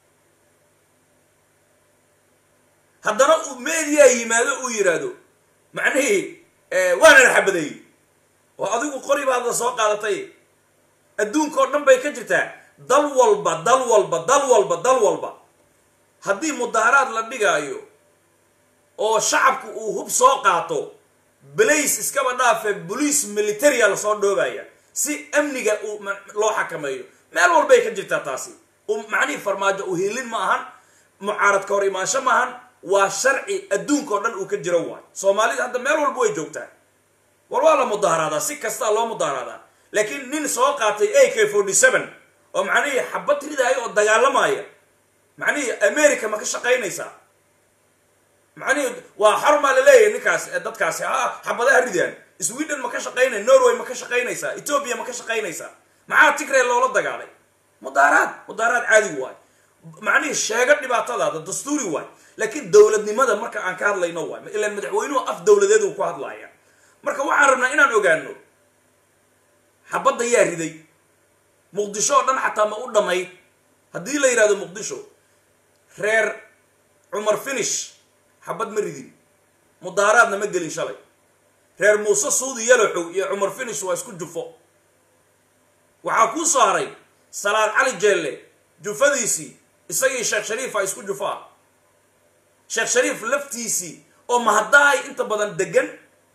haddana uu meediyaa yimaado uu yidhaahdo macnihii waana xabadeeyey oo adigu qori baad la soo qaadatay adduunka oo dhan bay ka jirtaa dal walba dal walba dal walba dal walba haddii mudaharaad la dhigaayo oo shacabku uu hub soo qaato balays iskaba dhaafe bolice militaria lasoo dhoobaya si amniga uu loo xakameeyo meel walbay ka jirtaa taasi macnihii farmaajo u hiilin ma ahan mucaarad ka hor imaansho ma ahan waa sharci adduunka oo dhan uu ka jiro waay soomaalida hadda meel walba way joogtaa war waa la mudaharaadaa si kastaa loo mudaharaadaa laakiin nin soo qaatay a k forty seven oo macnihii xabad ridaayo oo dagaalamaya macnihii america ma ka shaqaynaysaa macnihii waa xarmaa la leeyahay ninkaas dadkaasi ha xabadaha ridaan sweden ma ka shaqaynay norway ma ka shaqaynaysaa ethiopia ma ka shaqaynaysaa maxaa tigray loola dagaalay mudaharaad mudaharaad caadi waay macnihii sheego dhibaatadaada dastuuri waay laakiin dowladnimada marka aan ka hadlayno waay ilaa madaxweynuhu af dowladeed uu ku hadlaya marka waxaan rabnaa inaan ogaano xabadda yaa riday muqdisho oo dhan xataa ma u dhammayd haddii la yidhahdo muqdisho reer cumar finish xabad ma ridin mudaaraadna ma gelin shalay reer muuse suudi yalaxow iyo cumar finish waa isku jufo waxaa kuu soo haray salaad cali jeelle jufadiisii isagii sheekh shariif a isku jufaa sheekh shariif laftiisii oo mahadaay inta badan degan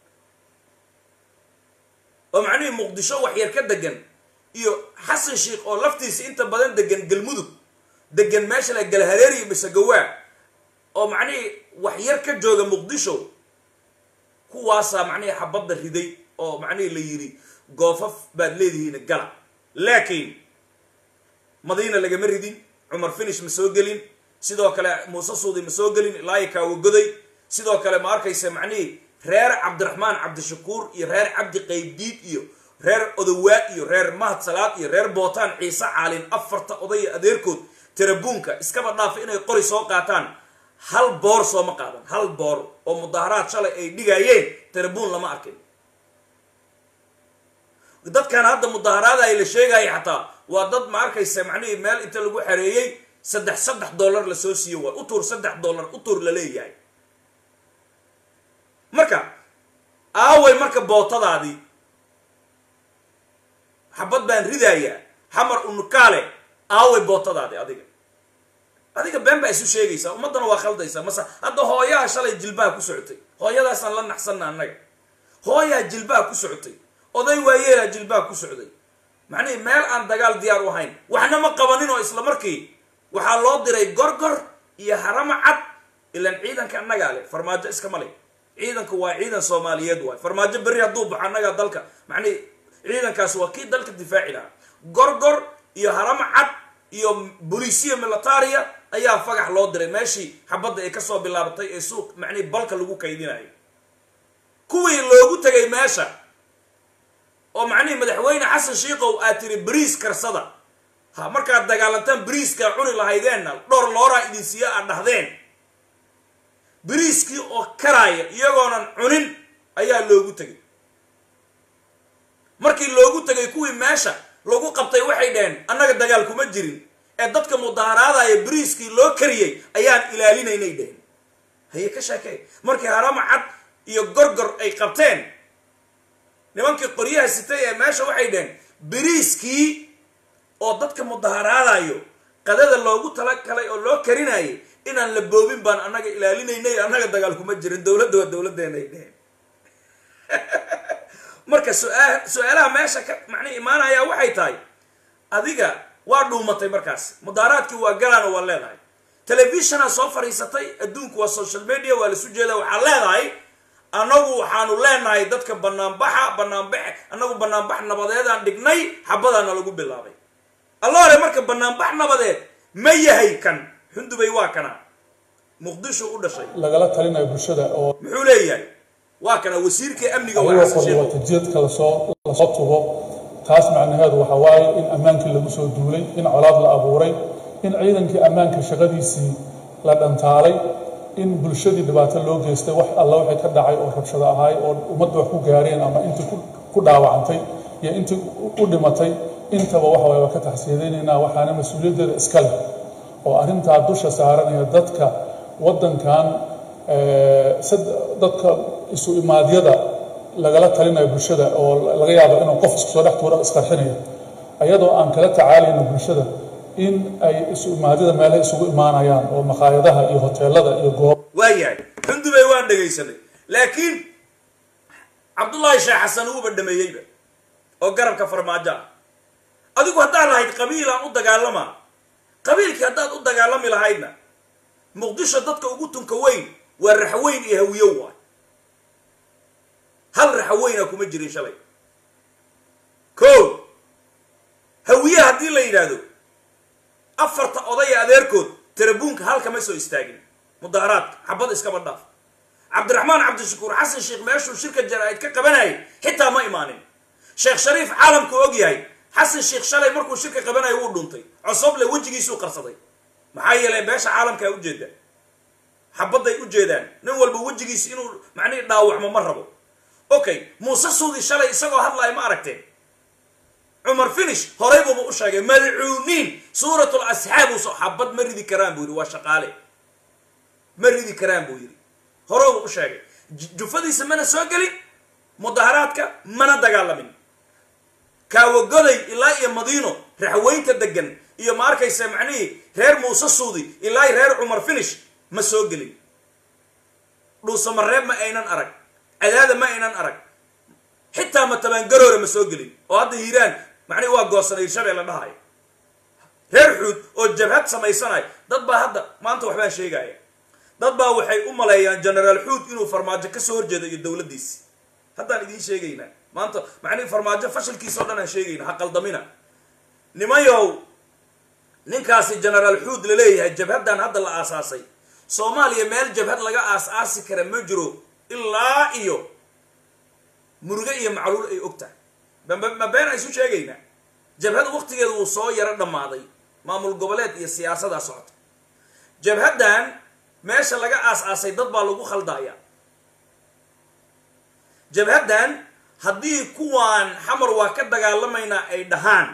oo macnihii muqdisho waxyar ka degan iyo xasan sheikh oo laftiisii inta badan degan galmudug degan meesha la galhareeriyo bisagawaa oo macnihii waxyar ka jooga muqdisho kuwaasaa macnihii xabadda riday oo macnihii la yidhi goofaf baad leedihiin gala laakiin madiina lagama ridin cumar finish ma soo gelin sidoo kale muuse suudi ma soo gelin ilaa kaawa goday sidoo kale ma arkaysa macnihii reer cabdiraxmaan cabdishakuur iyo reer cabdi qaybdiid iyo reer odowaa iyo reer mahad salaad iyo reer bootaan ciise caalin afarta odaya adeerkood tarabuunka iskaba dhaafa inay qori soo qaataan hal boor sooma qaadan hal boor oo mudaharaad shalay ay dhigayeen tarabuun lama arkin dadkan hadda mudaharaada ay la sheegaya xataa waa dad ma arkaysa macnihii meel inta lagu xareeyey saddex saddex dollar lasoo siiyo waay utuur saddex dollar utuur la leeyahay marka aaway marka bootadaadii xabad baan ridayaa xamar unukaale aawe bootadaadi adiga adiga been baa isu sheegaysaa ummaddana waa khaldaysaa mase hadda hooyaha shalay jilbaha ku socotay hooyadaasaan la naxsanna annaga hooyaa jilbaha ku socotay oday waayeelaa jilbaha ku socday macnihi meel aan dagaal diyaar u ahayn waxna ma qabanin oo isla markii waxaa loo diray gorgor iyo harama cad ilaan ciidanka annagaa leh farmaajo iskama leh ciidanku waa ciidan soomaaliyeed waay farmaajo berri hadduu baxo annagaa dalka macnihi ciidankaas waa kii dalka difaaci lahaa gorgor iyo harama cad iyo bolisiya militaria ayaa fagax loo diray meeshii xabadda ay kasoo bilaabatay ee suuq macnihi balka lagu kaydinayo kuwii loogu tegay meesha oo macnihi madaxweyne xasan shiikow aad tiri bariis karsada ha markaad dagaalantaan bariiskaa cuni lahaydeenna dhowr looraa idin siiya aad dhahdeen bariiskii oo karaaya iyagoonan cunin ayaa loogu tegay markii loogu tegay kuwii meesha lagu qabtay waxay dhaheen annaga dagaal kuma jirin ee dadka mudaharaadaya bariiskii loo kariyey ayaan ilaalinaynay dhaheen haye ka sheekey markii harama cad iyo gorgor ay qabteen nimankii qoryaha sitay ee meesha waxay dhaheen bariiskii oo dadka mudaharaadayo qadada loogu talagalay oo loo karinayay inaan la boobin baan annaga ilaalinaynay annaga dagaal kuma jirin dowladda waa dowladdeena ay dhaheen marka su-aal su-aalaha meesha ka macnihi imaanaya waxay tahay adiga waa dhuumatay markaas mudaaraadkii waa galaana waa leedahay telefishonaa soo fadhiisatay adduunku waa social media waa lasu jeedaa waxaa leedahay annagu waxaanu leenahay dadka banaanbaxa banaanbax annagu banaanbax nabadeedaan dhignay xabadaana lagu bilaabay alla hore marka banaanbax nabadeed ma yahay kan xundubay waa kana muqdisho u dhashay lagala talinayo bulshada oo muxuu leeyahay waa kana wasiirkii amniga waa tajiidka la soo la soo tubo taas macnaheedu waxa waaye in ammaankii lagu soo duulay in colaad la abuuray in ciidankii ammaanka shaqadiisii la dhantaalay in bulshadii dhibaato loo geystay wax alla wixii ka dhacay oo rabshado ahaay oo ummadda wax ku gaareen ama intii ku dhaawacantay iyo intii u dhimatay intaba waxa waaye waa ka taxsiidaynayna waxaana mas-uuliyaddeeda iska leh oo arrintaa dusha saaranaya dadka waddankan dadka isu imaadyada lagala talinayo bulshada oo laga yaabo inuu qof isku soo dhex tuuro isqarxinayo ayadoo aan kala tacaalayno bulshada in ay isu imaadyada meelaha isugu imaanayaan oo maqaayadaha iyo hoteelada iyo goob waayahay xundubay waan dhegaysanay laakiin cabdullaahi sheekh xasan uuba dhameeyeyba oo garabka farmaajo ah adigu haddaad lahayd qabiilaan u dagaalamaa qabiilkii haddaad u dagaalami lahaydna muqdisho dadka ugu tunka weyn waa raxweyn iyo hawiyo waay hal raxaweyna kuma jirin shalay ko hawiye haddii la yidhaahdo afarta odaya adeerkood tarabuunka halkama soo istaagin mudaharaadka xabad iskaba dhaaf cabdiraxmaan cabdishakuur xasan sheekh meeshuu shirka jaraa'id ka qabanayay xitaa ma imaanin sheekh shariif caalamku og yahay xasan sheekh shalay markuu shirka qabanayo wuu dhuntay cosoble wejigiisuu qarsaday maxaa yeelay beesha caalamkaa ujeeda xabadday u jeedaan nin walba wejigiisa inuu macnihi dhaawacmo ma rabo okay muuse suudi shalay isagoo hadlaaya ma aragteen cumar finish horay buuba u sheegay malcuuniin suuratul asxaab uu soo xabad ma ridi karaan buu yidhi waa shaqaale ma ridi karaan buu yidhi horey buu u sheegay jufadiisa mana soo gelin mudaharaadka mana dagaalamin kaawagoday ilaa iyo madiino raxweynta degan iyo ma arkaysa macnihii reer muuse suudi ilaa iyo reer cumar finish ma soo gelin dhuusamareeb ma aynan arag cadaada ma aynan arag xitaa matabaangaroore ma soo gelin oo hadda hiiraan macnihi waa goosanay hirshabee la dhahayo reer xuud oo jabhad samaysanayo dad baa hadda maanta waxbaan sheegaya dad baa waxay u maleeyaan generaal xuud inuu farmaajo kasoo horjeedo iyo dowladdiisi haddaan idiin sheegaynaa maanta macnihi farmaajo fashilkiisa o dhan aan sheegayna ha qaldamina nimayow ninkaasi generaal xuud la leeyahay jabhaddan hadda la aasaasay soomaaliya meel jabhad laga aas-aasi kara ma jiro ilaa iyo muruge iyo macluul ay og tahay ma been ay isu sheegaynaa jabhada waktigeeda wuu soo yaro dhammaaday maamul goboleed iyo siyaasadaa socota jabhaddan meesha laga aas-aasay dad baa lagu khaldaya jabhaddan haddii kuwaan xamar waa ka dagaalamaynaa ay dhahaan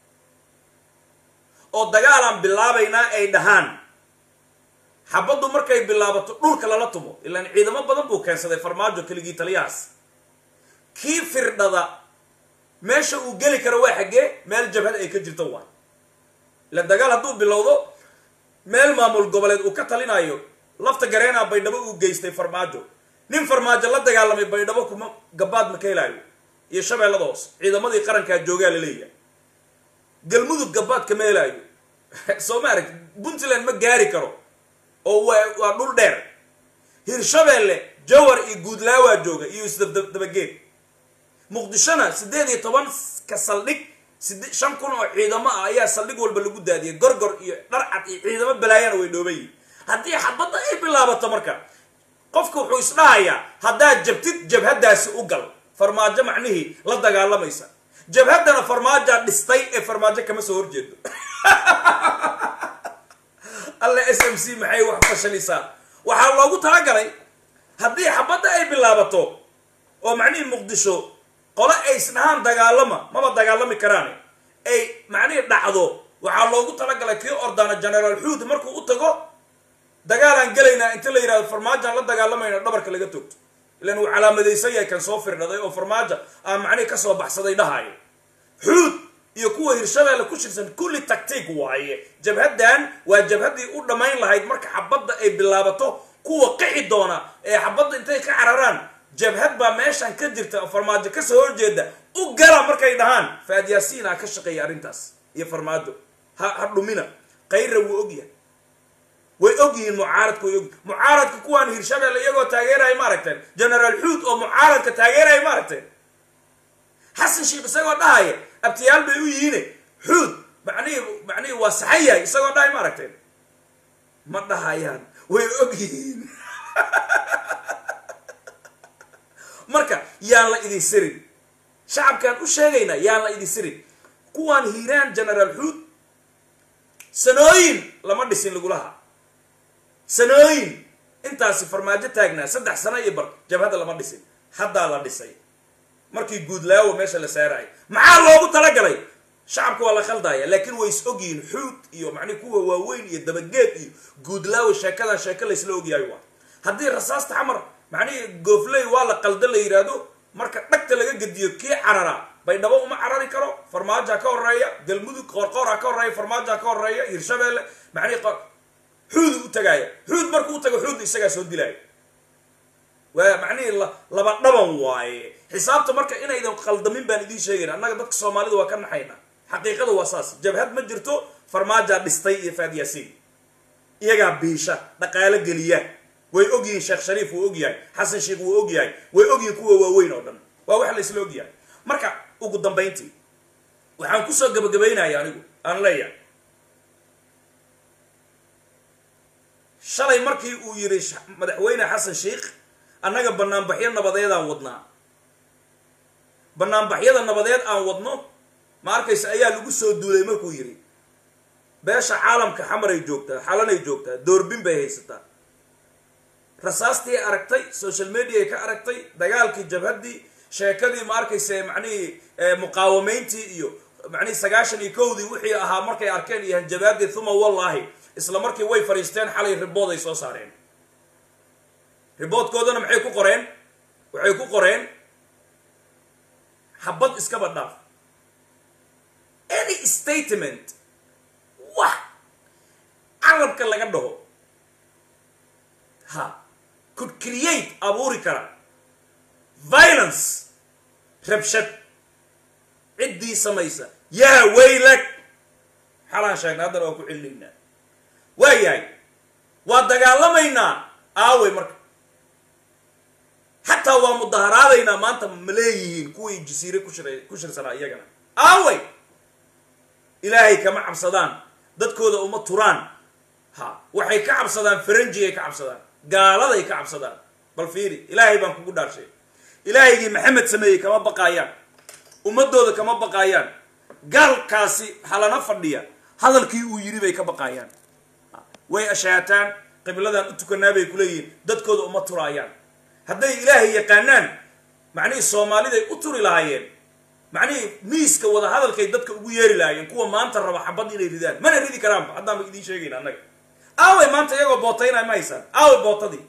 oo dagaalaan bilaabaynaa ay dhahaan xabaddu markay bilaabato dhulka lala tumo ilaan ciidamo badan buu keensaday farmaajo keligii taliyahaas kii firdhada meesha uu geli karo waa xaggee meel jabhad ay ka jirto waay la dagaal hadduu bilowdo meel maamul goboleed uu ka talinayo lafta gareena baydhabo uu geystay farmaajo nin farmaajo la dagaalamay baydhabo kuma gabaad ma ka helayo iyo shabeellada hoos ciidamadii qarankaa joogaa la leeyahay galmudug gabaad kama helayo soo ma arag puntland ma gaari karo oo waa dhul dheer hirshabeelle jawar iyo guudlaawaa jooga iyo isdabdabageed muqdishona siddeed iyo toban ka saldhig shan kun oo ciidamo ah ayaa saldhig walba lagu daadiyay gorgor iyo dharcad iyo ciidamo balaayana way dhoobayiin haddii xabadda ay bilaabato marka qofka wuxuu isdhahayaa haddaad jabtid jabhaddaasi u gal farmaajo macnihii la dagaalamaysa jabhaddana farmaajaa dhistay ee farmaajo kama soo horjeedo alla s m c maxay wax fashalaysaa waxaa loogu talagalay haddii xabadda ay bilaabato oo macnihii muqdisho qole ay isdhahaan dagaalama maba dagaalami karaan ay macnihii dhacdo waxaa loogu talagalay kii ordaana generaal xuud markuu u tago dagaalaan gelaynaa inta la yidhahdo farmaajaan la dagaalamayna dhabarka laga toogto ilan uu calaamadaysan yahay kan soo firdhaday oo farmaajo aan macnihii kasoo baxsaday dhahaayo xuud iyo kuwa hirshabeelle ku shirsan kulli tactic waaye jabhaddan waa jabhaddii u dhammayn lahayd marka xabadda ay bilaabato kuwa qixi doona ee xabadda intay ka cararaan jabhad baa meeshan ka jirta farmaajo kasoo horjeeda u gala markay dhahaan faad yaasiina ka shaqeeya arrintaas iyo farmaajo ha ha dhumina qayra wuu ogyahay way ogyihiin mucaaradku way ogyihin mucaaradka kuwaan hirshabeelle iyagoo taageeraya ma aragteen generaal xuud oo mucaaradka taageeraya ma aragteen xasan sheekh isagoo dhahaya abtiyaal bay u yihiine xuud macnihii macnihii waa saxan yahay isagoo dhahay ma aragteen ma dhahayaan way ogyihiin marka yaan la idin sirin shacabkaan u sheegaynaa yaan la idin sirin kuwaan hiiraan generaal xuud sanooyin lama dhisin lagulaha sanooyin intaasi farmaajo taagnaa saddex sano iyo bar jabhadda lama dhisin haddaa la dhisay markii guudlaawo meesha la saarayo maxaa loogu talagalay shacabka waa la khaldaya laakiin way is ogyihiin xuud iyo macnihi kuwa waaweyn iyo dabageed iyo guudlaawo sheekadan sheeko laysla ogyahay waa haddii rasaasta xamar macnihii goofley waa la qalda la yidhaahdo marka dhagta laga gediyo kii carara baydhabo uma carari karo farmaajoa ka horeeya galmudug qoorqoora ka horeeya farmaajoa ka horeeya hirshabeelle macnihi xuud u tagaaya xuud markuu u tago xuud isagaa soo dilaayo waa macnihii laba dhaban waaye xisaabta marka inaydan qaldamin baan idiin sheegayna annaga dadka soomaalida waa ka naxayna xaqiiqada waa saas jabhad ma jirto farmaajaa dhistay iyo faad yaasiin iyagaa biisha dhaqaalo geliya way ogyihiin sheekh shariif wuu ogyahay xasan sheekh wuu ogyahay way ogyihiin kuwa waaweyn oo dhan waa wax la isla ogyahay marka ugu dambayntii waxaan kusoo gabagabaynaya anigu aan leeyahay shalay markii uu yiri madaxweyne xasan sheekh annaga banaanbaxyo nabadeedaan wadnaa banaanbaxyada nabadeed aan wadno ma arkaysa ayaa lagu soo duulay markuu yiri beesha caalamka xamaray joogtaa xalanay joogtaa doorbin bay haysataa rasaastii aragtay social media ka aragtay dagaalkii jabhaddii sheekadii ma arkaysa macnihii muqaawamayntii iyo macnihii sagaashan iyo kowdii wixii ahaa markay arkeen iyo hanjabaadii thuma wallahi isla markii way fariisteen xalay ribood ay soo saareen riboodkoodana maxay ku qoreen waxay ku qoreen xabad iskaba dhaaf any statement wax carabka laga dhaho ha could create abuuri kara violence rabshad ciddii samaysa yaa waylag xalaan sheegnay haddana waa ku celinaynaa waa yahay waa dagaalamaynaa aaway marka xataa waa mudaharaadaynaa maanta ma leeyihiin kuwii jasiire ku shira ku shirsanaa iyagana aaway ilaahay kama cabsadaan dadkooda uma turaan ha waxay ka cabsadaan faranji ay ka cabsadaan gaaladay ka cabsadaan bal fiiri ilaahay baan kugu dhaarshay ilaahaygi maxamed sameeyey kama baqaayaan ummadooda kama baqaayaan gaalkaasi halana fadhiya hadalkii uu yiri bay ka baqaayaan way ashaataan qibladan u tukanaa bay ku leeyihiin dadkooda uma turaayaan hadday ilaahay yaqaanaan macnihii soomaaliday u turi lahaayeen macnihii miiska wada hadalkay dadka ugu yeeri lahaayeen kuwa maanta raba xabad inay ridaan mana ridi karaanba haddaanba idiin sheegayna annaga aaway maanta iyagoo bootaynay ma haysaan aaway bootadii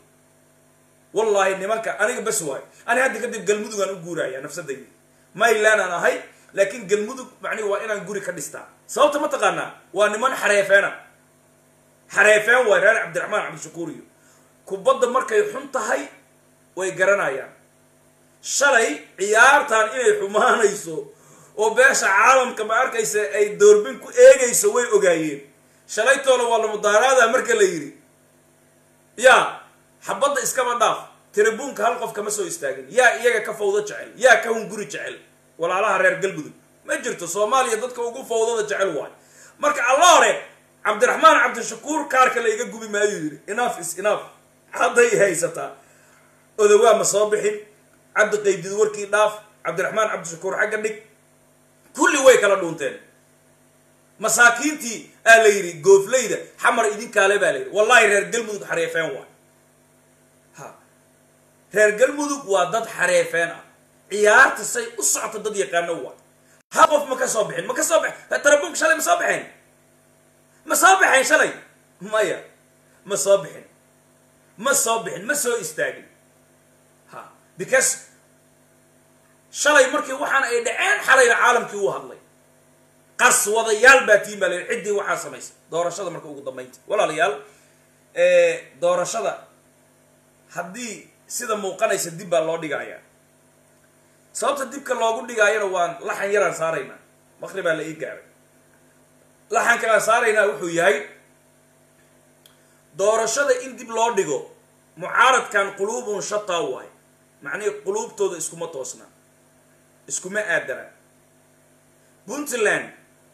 wallaahi nimanka aniga bas waay ani hadda kadib galmudugaan u guuraaya nafsadaydi maylaan aan ahay laakiin galmudug macnihi waa inaan guri ka dhistaa sababta ma taqaanaa waa niman xareefeena xareefeen waa reer cabdiraxmaan cabdishakuur iyo kubadda markay xun tahay way garanayaan shalay ciyaartan inay xumaanayso oo beesha caalamka ma arkaysa ay doorbin ku eegayso way ogaayeen shalay toona waa la mudaaraada marka la yiri yaa xabadda iskaba dhaaf tiribuunka hal qof kama soo istaagin yaa iyaga ka fawdo jecel yaa ka hunguri jecel walaalaha reer galmudug ma jirto Soomaaliya dadka ugu fawdada jecel waay marka alla hore cabdiraxmaan cabdishakuur kaarka la iga gubi maayo yiri enough is enough haday haysata odawaa ma soo bixin cabdi qaybdid warkii dhaaf cabdiraxmaan cabdishakuur xagga dhig kulli way kala dhuunteen masaakiintii aa la yiri goofleyda xamar idinkaale baa la yiri wallahi reer galmudug xareefeen waay ha reer galmudug waa dad xareefeen ah ciyaarta say u socoto dad yaqaano waa ha qof ma ka soo bixin ma ka soo bixin tarabuunk shalay ma soo bixin ma soo bixin shalay maya ma soo bixin ma soo bixin ma soo istaagin ha because shalay markii waxaan ay dhaceen xalay caalamkii uu hadlay qas wadayaal baa tiimalay cidii waxa samaysay doorashada marka ugu dambeynta walaalayaal ee doorashada hadii sida muuqanaysa dib baa loo dhigayaa sababta dibka loogu dhigaayana waan laxan yaraan saarayna maqribaa la ii gaaray laxanka aan saarayna wuxuu yahay doorashada in dib loo dhigo mucaaradkan quluubun shataa waay macnii quluubtooda iskuma toosna iskuma aadana Puntland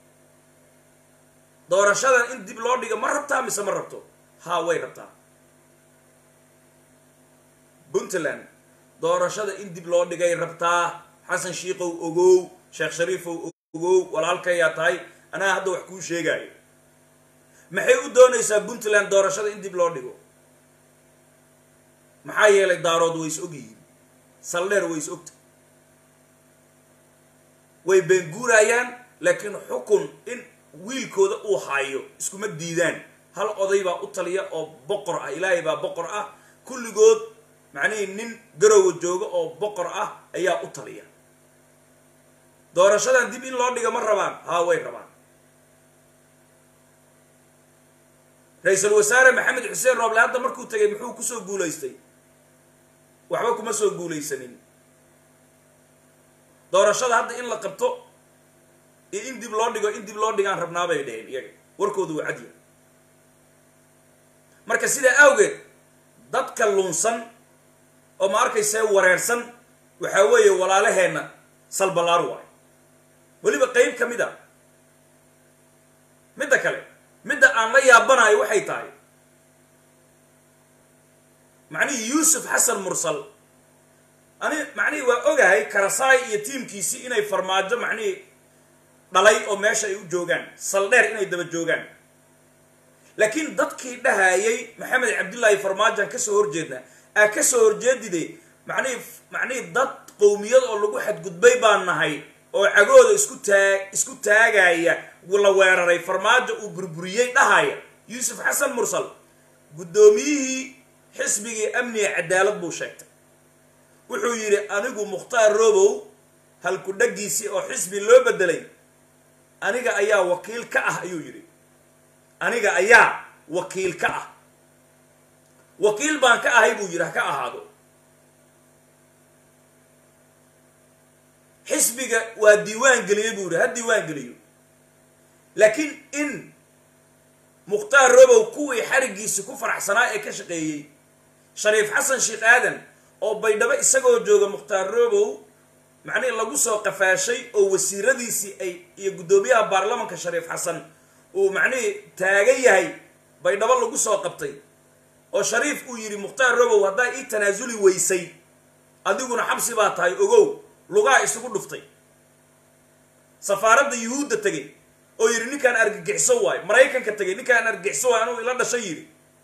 doorashadan in dib loo dhigo ma rabtaa mise ma rabto ha way rabtaa Puntland doorashada in dib loo dhigay rabtaa xasan shiiqow ogow sheekh shariifow ogow walaalka yaa tahay anaa hadda wax kuu sheegayo maxay u doonaysaa Puntland doorashada in dib loo dhigo maxaa yeelay daarood way is ogyihiin saldheer way is ogta way beenguurayaan laakiin xukun in wiilkooda uu haayo iskuma diidaan hal oday baa u taliya oo boqor ah ilaahay baa boqor ah kulligood macnii nin garow jooga oo boqor ah ayaa u taliya doorashadan dib in loo dhigo ma rabaan ha way rabaan ra'iisul wasaare maxamed xuseen rooble hadda markuu tagay muxuu ku soo guuleystay waxba kuma soo guuleysanin doorashada hadda in la qabto in dib loo dhigo in dib loo dhigaan rabnaa bay dhaheen iyaga warkoodu waa cadiya marka sida awgeed dadka lunsan oo ma arkaysa wareersan waxa weeye walaalaheena salbalaar waay waliba qayb kamid ah midda kale midda aan la yaabanayo waxay tahay macnii Yusuf Xasan Mursal ani macnii waa ogahay Karasaay iyo tiimkiisi inay farmaajo macnii dhalay oo meesha ay u joogaan saldheer inay daba joogaan laakiin dadkii dhahayay maxamed cabdullaahi farmaajo ka soo horjeedna a ka soo horjeedide macnii macnii dad qowmiyad oo lagu xadgudbay baan nahay oo cagooda isku taag isku taagaya wala weeraray farmaajo uu burburiyay dhahaya Yusuf Xasan Mursal gudoomiyihii xisbigii amniga cadaalad buu sheegtay wuxuu yiri anigu Mukhtaar Robow hal ku dhagiisi oo xisbi loo bedelay aniga ayaa wakiil ka ah ayuu yiri aniga ayaa wakiil ka ah wakiil baan ka ahay buu yiri ka ahaado xisbiga waa diiwaan galiyay buu yiri ha diiwaan galiyo laakiin in Mukhtaar Robow kuwii xarigiisa ku faraxsanaa ee ka shaqeeyay Shariif Xasan Sheekh Aadan oo baydhabo isagoo jooga Mukhtaar Robow macnii lagu soo qafaashay oo wasiiradiisi ay iyo gudoomiyaha baarlamaanka Shariif Xasan oo macnii taagan yahay baydhabo lagu soo qabtay oo Shariif uu yiri Mukhtaar Robow hadaa ii tanaasuli weysay adiguna xabsi baa tahay ogow lugaa isugu dhuftay safaaradda yuhuudda tagay oo yiri ninkan argagixiso waay Mareykanka tagay ninkan argagixiso waay anuu ila dhashay yiri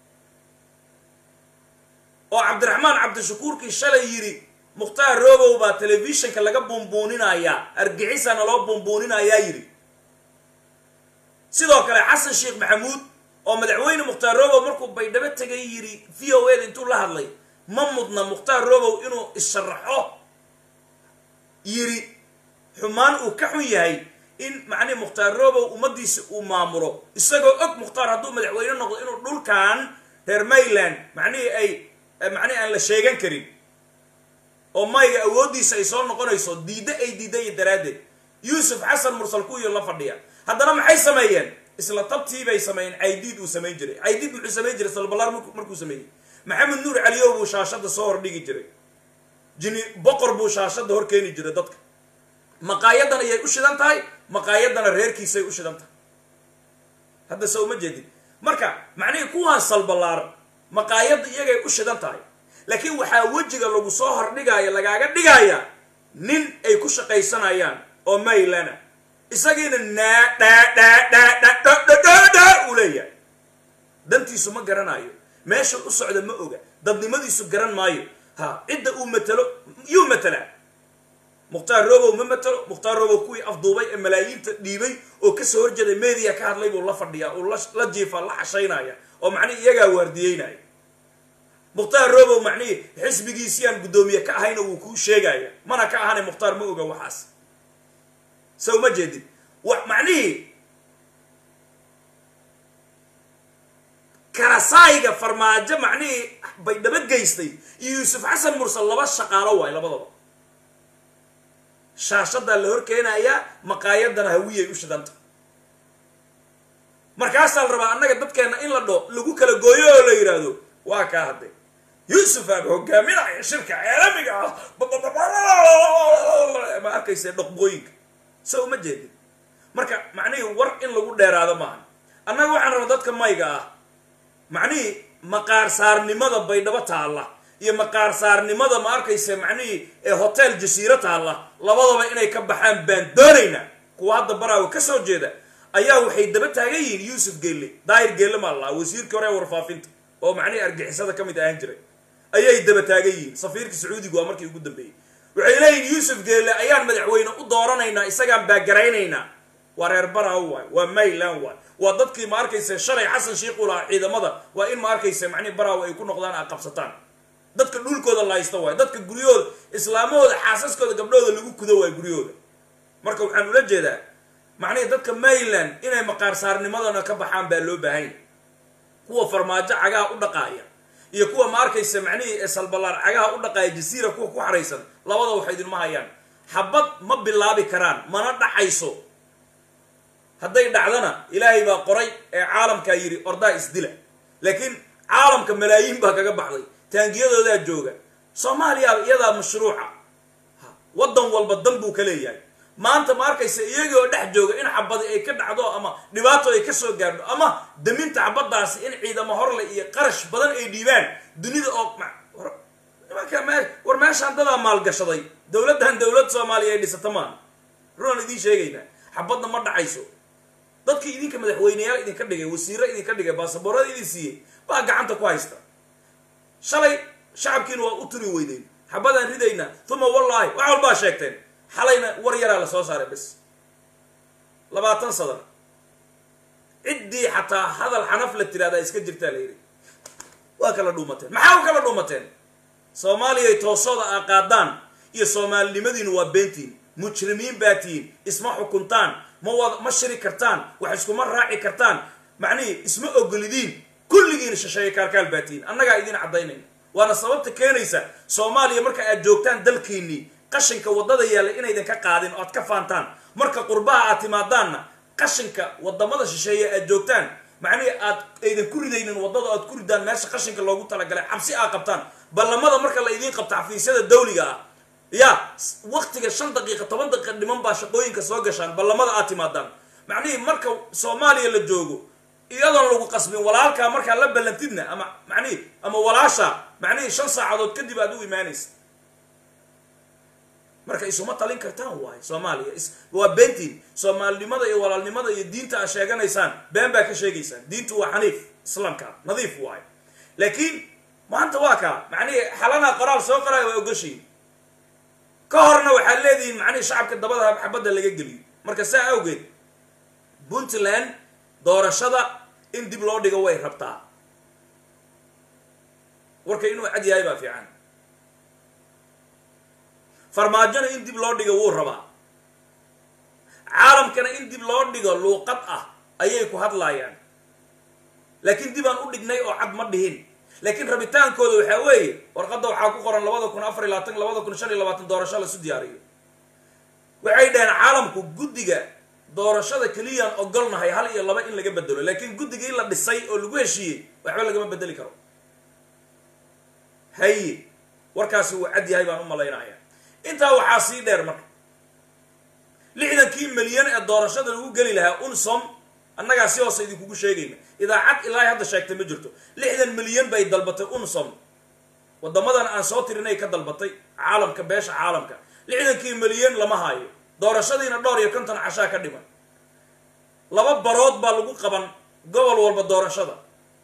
oo Cabdiraxmaan Cabdishakuurkii shalay yiri Mukhtaar Robow baa televisionka laga buunbuuninaya argagixisana loo buunbuuninaya yiri sidoo kale Xasan Sheekh Maxamuud oo madaxweyne Mukhtaar Robow markuu baydhabo tagay yiri V O A intuu la hadlay ma mudna Mukhtaar Robow inuu isharaxo yiri xumaan uu ka xun yahay in macnihi mukhtaar robow ummadiisa uu maamulo isagoo og mukhtaar hadduu madaxweyne noqdo inuu dhulkan reer mayland macnihii ay macnihi aan la sheegan karin oo mayga awooddiisa ay soo noqonayso diidda ay diidayo daraaddeed yuusuf xasan mursal kuwiyo la fadhiya haddana maxay sameeyeen isla tabtii bay sameeyeen caydiid uu samayn jiray caydiid wuxuu samayn jiray salbalaar markuu sameeyey maxamed nuur caliyow buu shaashadda soo hordhigi jiray jini boqor buu shaashadda hor keeni jiray dadka maqaayadan ayay u shidan tahay maqaayadana reerkiisay u shidan tahay hadda se uma jeedin marka macnihii kuwaan salbalaar maqaayadda iyagay u shidan tahay laakiin waxaa wejiga lagu soo hordhigaya lagaaga dhigaya nin ay ku shaqaysanayaan oo maylana isagiina naa dhaa dhaa dhaa dha dha dha dha uu leeyahay dantiisu ma garanayo meesha u socda ma oga dadnimadiisu garan maayo ha cidda uu matalo yuu matalaa mukhtaar robow ma matalo mukhtaar robow kuwii afduubay ee malaayiinta dhiibay oo kasoo horjeeday media ka hadlay buu la fadhiyaa uu la jiifaa la cashaynaya oo macnihi iyagaa waardiyeynaya mukhtaar robow macnihi xisbigiisiyaan guddoomiye ka ahayna wuu kuu sheegaya mana ka ahane mukhtaar ma oga waxaas sow ma jeedin wa macnihii karasaayga farmaajo macnihii bay dhaba geystay iyo yuusuf xasan mursal laba shaqaalo waay labadaba shaashadaa la hor keenayaa maqaayadana hawiyay u shidanta markaasaa la rabaa annaga dadkeena in la dho lagu kala gooyo oo la yidhaahdo waa kaa hadday yuusuf aaba hogaaminaya shirka caalamiga ah ma arkayse dhoqbooyinka so uma jeedin marka macnihii war in lagu dheeraado maaha annaga waxaan rabaa dadka mayga ah macnihii maqaar saarnimada baydhabo taalla iyo maqaar saarnimada ma arkayse macnihii ee hotel jasiiro taalla labadaba inay ka baxaan baan doonaynaa kuwa hadda baraawa ka soo jeeda ayaa waxay daba taagan yihiin yuusuf geelle daahir geelle maa lahaa wasiirkii hore ee warfaafinta oo macnihii argixisada ka mid ahaan jiray ayay daba taagan yihiin safiirka sacuudigu waa markii ugu dambeeyey waxay leeyihin yuusuf geelle ayaan madaxweyne u dooranaynaa isagaan baagaraynayna waa reer baraaw waay waa mayland waay waa dadkii ma arkayse shalay xasan sheikhu lahaa ciidamada waa in ma arkayse macnihi baraaw ay ku noqdaan a qabsataan dadka dhulkooda la haysta waay dadka guryahooda islaamahooda xaasaskooda gabdhahooda lagu kudo waay guryahooda marka waxaan ula jeedaa macnihi dadka mayland inay maqaar saarnimadana ka baxaan baa loo baahanya kuwa farmaajo cagaha u dhaqaaya iyo kuwa ma arkaysa macnihii ee salbalaar cagaha u dhaqaaya jasiira kuwa ku xaraysan labada waxa idinma hayaan xabad ma bilaabi karaan mana dhacayso hadday dhacdana ilaahay baa qoray ee caalamkaa yidhi ordaa isdila laakiin caalamka malaayiin baa kaga baxday taangiyadoodaa jooga soomaaliya iyadaa mashruuca waddan walba dan buu ka leeyahay maanta ma arkaysa iyagii oo dhex jooga in xabadi ay ka dhacdo ama dhibaato ay ka soo gaadho ama daminta xabadaasi in ciidamo horle iyo qarash badan ay dhiibaan dunida oo nimanka war meeshaan dadaa maalgashaday dowladdan dowlad soomaaliya ay dhisata maaha runaan idiin sheegaynaa xabadna ma dhacayso dadkii idinka madaxweyneyaal idinka dhigay wasiiro idinka dhigay baasaboorada idin siiyey baa gacanta ku haysta shalay shacabkiina waa u turi weydeen xabadaan ridaynaa uma wallaahi wax walbaa sheegteen xalayna war yaraa la soo saaray bes labaatan sadar ciddii xataa hadal xanaf la tiraahdaa iska jirtaa la yidhi waa kala dhuumateen maxaa u kala dhuumateen soomaaliyay toosooda aa qaadaan iyo soomaalinimadiinu waa beentiin mujrimiin baa tihiin isma xukuntaan ma wad ma shiri kartaan wax iskuma raaci kartaan macnihii isma ogolidiin kulligiina shisheeye kaalkaal baa tihiin annagaa idin caddaynayna waana sababta keenaysa soomaaliya marka aad joogtaan dalkiinnii qashinka waddada yaalla inaydan ka qaadin oo aad ka faantaan marka qurbaha aad timaadaanna qashinka waddamada shisheeye aad joogtaan macnihii aad aydan ku ridaynin waddada aad ku ridaan meesha qashinka loogu talagalay cabsi aad qabtaan ballamada marka la idiin qabta xafiisyada dawliga ah ya waktiga shan daqiiqa toban daqiiqa dhiman baa shaqooyinka soo gashaan ballamada aad timaadaan macnihii marka soomaaliya la joogo iyadoon lagu qasbin walaalkaa markaa la ballantidna ama macnihii ama walaasha macnihii shan saacadood kadib aad u imaanaysa marka isuma talin kartaan waay soomaaliya waa beentiin soomaalinimada iyo walaalnimada iyo diinta aad sheeganaysaan been baa ka sheegaysaan diintu waa xaniif islaamka nadiif waay laakiin maanta waa kaa macnihii xalanaa qoraal soo qoraayo waa ogoshiin ka horna waxaad leedihiin macnihii shacabka dabada xabadda laga geliyo marka saa awgeed puntland doorashada in dib loo dhigo way rabtaa warka inuu cad yahay baa fiican farmaajona in dib loo dhigo wuu rabaa caalamkana in dib loo dhigo luuqad ah ayay ku hadlaayaan laakiin dib aan u dhignay oo cad ma dhihin laakiin rabitaankooda waxaa weeye warqadda waxaa ku qoran labada kun afar iyo labaatan labada kun shan iyo labaatan doorasho lasu diyaariyo waxay dhaheen caalamku guddiga doorashada keliyaan ogolnahay hal iyo laba in laga bedelo laakiin guddigii la dhisay oo lagu heshiiyey waxba lagama bedeli karo haye warkaasi wuu cad yahay baan u malaynayaa intaa waxaa sii dheer marka lixdankii milyan ee doorashada lagu geli lahaa unsom annagaa si hoose idinkugu sheegayna idaacad ilaahay hadda sheegtay ma jirto lixdan milyan bay dalbatay unsom waddamadan aan soo tirinay ka dalbatay caalamka beesha caalamka lixdankii milyan lama haayo doorashadiina dhowr iyo konton cashaa ka dhiman laba barood baa lagu qaban gobol walba doorashada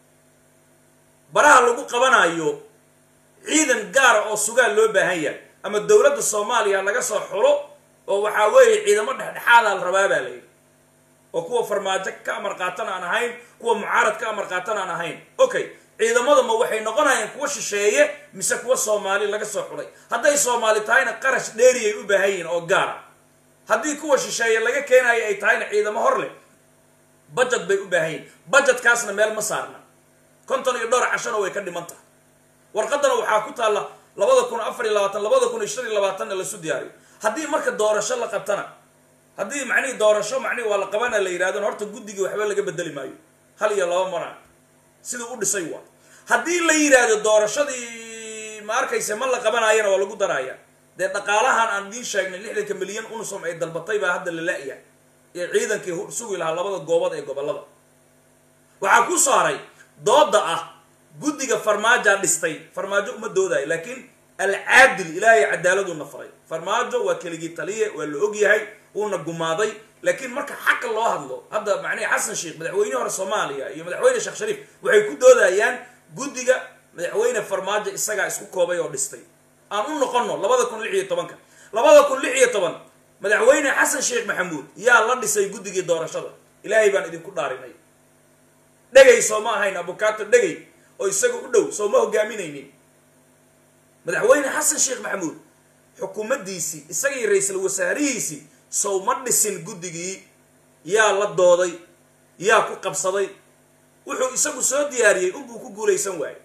baraha lagu qabanayo ciidan gaara oo sugaal loo baahan yahay ama dowladda soomaaliya laga soo xulo oo waxaa weeye ciidamo dhexdhexaadaa la rabaa baa layidhi oo kuwa farmaajo ka amar qaatan aan ahayn kuwa mucaarad ka amar qaatan aan ahayn okay ciidamaduma waxay noqonayaan kuwa shisheeye mise kuwa soomaali laga soo xulay hadday soomaali tahayna qarash dheeriyay u baahan yihiin oo gaara haddii kuwa shisheeye laga keenayo ay tahayna ciidamo hor leh budget bay u baahan yihiin budgetkaasna meel ma saarna konton iyo dhowr cashana way ka dhiman tahay warqadana waxaa ku taalla labada kun afar iyo labaatan labada kun iyo shan iyo labaatanna lasu diyaariyo haddii marka doorasho la qabtana haddii macnihii doorasho macnihi waa la qabana la yidhahdana horta guddigii waxba laga bedeli maayo hal iyo laba mana siduu u dhisay waa haddii la yidhaahdo doorashadii ma arkayse ma la qabanaayana waa lagu daraaya dee dhaqaalahan aan idiin sheegnay lixdanka milyan unsom ay dalbatay baa hadda la la-yahay ee ciidankii sugi lahaa labada goobood ee gobolada waxaa ku soo haray dooda ah guddiga farmaajaa dhistay farmaajo uma doodayo laakiin alcaadil ilaahay cadaaladuna faray farmaajo waa keligii taliye waa la ogyahay uuna gumaaday laakiin marka xaqa loo hadlo hadda macnihi xasan sheekh madaxweyne hore soomaaliya iyo madaxweyne sheekh shariif waxay ku doodayaan guddiga madaxweyne farmaajo isagaa isku koobay oo dhistay aan u noqono labada kun lix iyo tobanka labada kun lix iyo toban madaxweyne xasan sheekh maxamuud yaa la dhisay guddigii doorashada ilaahay baan idinku dhaarinay dhegay soo ma ahayn abukaato dhegay oo isaga u dhow soo ma hogaaminaynin madaxweyne xasan sheekh maxamuud xukuumaddiisii isagii ra-iisul wasaarihiisii sow ma dhisin guddigii yaa la dooday yaa ku qabsaday wuxuu isagu soo diyaariyey unbuu ku guulaysan waayey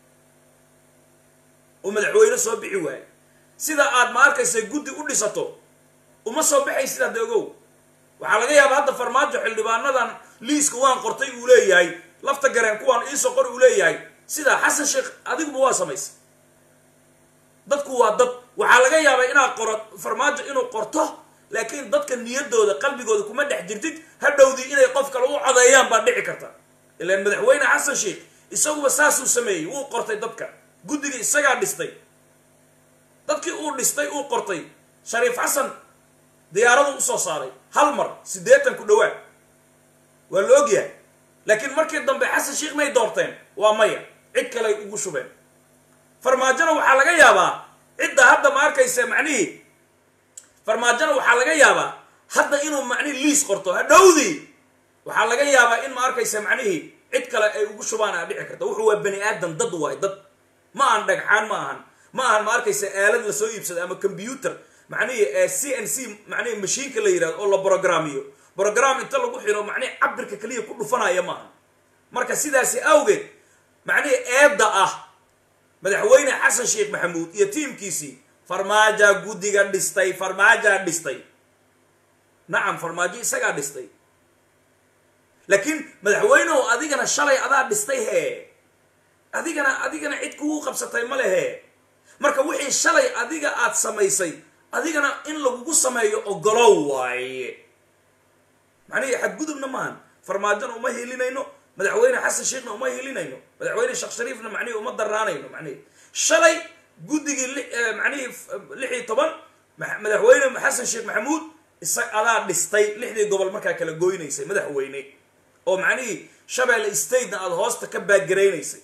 oo madaxweyne soo bixi waayey sida aad ma arkaysa guddi u dhisato uma soo baxaysid hadda ogow waxaa laga yaabaa hadda farmaajo xildhibaanadan liiska waan qortay uu leeyahay lafta gareen kuwaan iisoo qor uu leeyahay sidaa xasan sheekh adiguba waa samaysay dadku waa dad waxaa laga yaabaa inaad qoro farmaajo inuu qorto laakiin dadka niyadooda qalbigooda kuma dhex jirtid hadhowdii inay qof kale u codeeyaan baa dhici karta ilaan madaxweyne xasan sheekh isaguba saasuu sameeyey wuu qortay dadka guddiga isagaa dhistay dadkii uu dhistay uu qortay shariif xasan diyaaradu usoo saaray hal mar siddeetan ku dhawaad waa la ogyahay laakiin markii dambe xasan sheekh may doorteen waa maya cid kale ay ugu shubeen farmaajona waxaa laga yaabaa cidda hadda ma arkaysa macnihii farmaajona waxaa laga yaabaa hadda inuu macnihi liis qorto hadhowdii waxaa laga yaabaa in ma arkaysa macnihii cid kale ay ugu shubaan aa dhici karta wuxuu waa bani aadan dad waay dad ma ahan dhagxaan ma ahan ma ahan ma arkaysa aalad lasoo iibsada ama combyuter macnihii c n c macnihi mashiinka la yidhahdo oo la brogramiyo brogram inta lagu xiro macnihi cabirka keliya ku dhufanaya maaha marka sidaasi awgeed macnihii eedda ah madaxweyne xasan sheekh maxamuud iyo tiimkiisii farmaaja guddiga dhistay farmaajaa dhistay nacam farmaajo isagaa dhistay laakiin madaxweynehu adigana shalay adaa dhistay hee adigana adigana cid kugu qabsatay ma lehe marka wixii shalay adiga aad samaysay adigana in lagugu sameeyo ogolow waaye macnihii xadgudubna maahan farmaajona uma hilinayno madaxweyne xasan sheekhna uma hilinayno madaxweyne sheekh shariifna macnihii uma daraanayno macnihii shalay guddigii macnihii lix iyo toban madaxweyne xasan sheekh maxamuud isag adaa dhistay lixdii gobol markaa kala goynaysay madaxweyne oo macnihii shabeelle statena aada hoosta ka baaggaraynaysay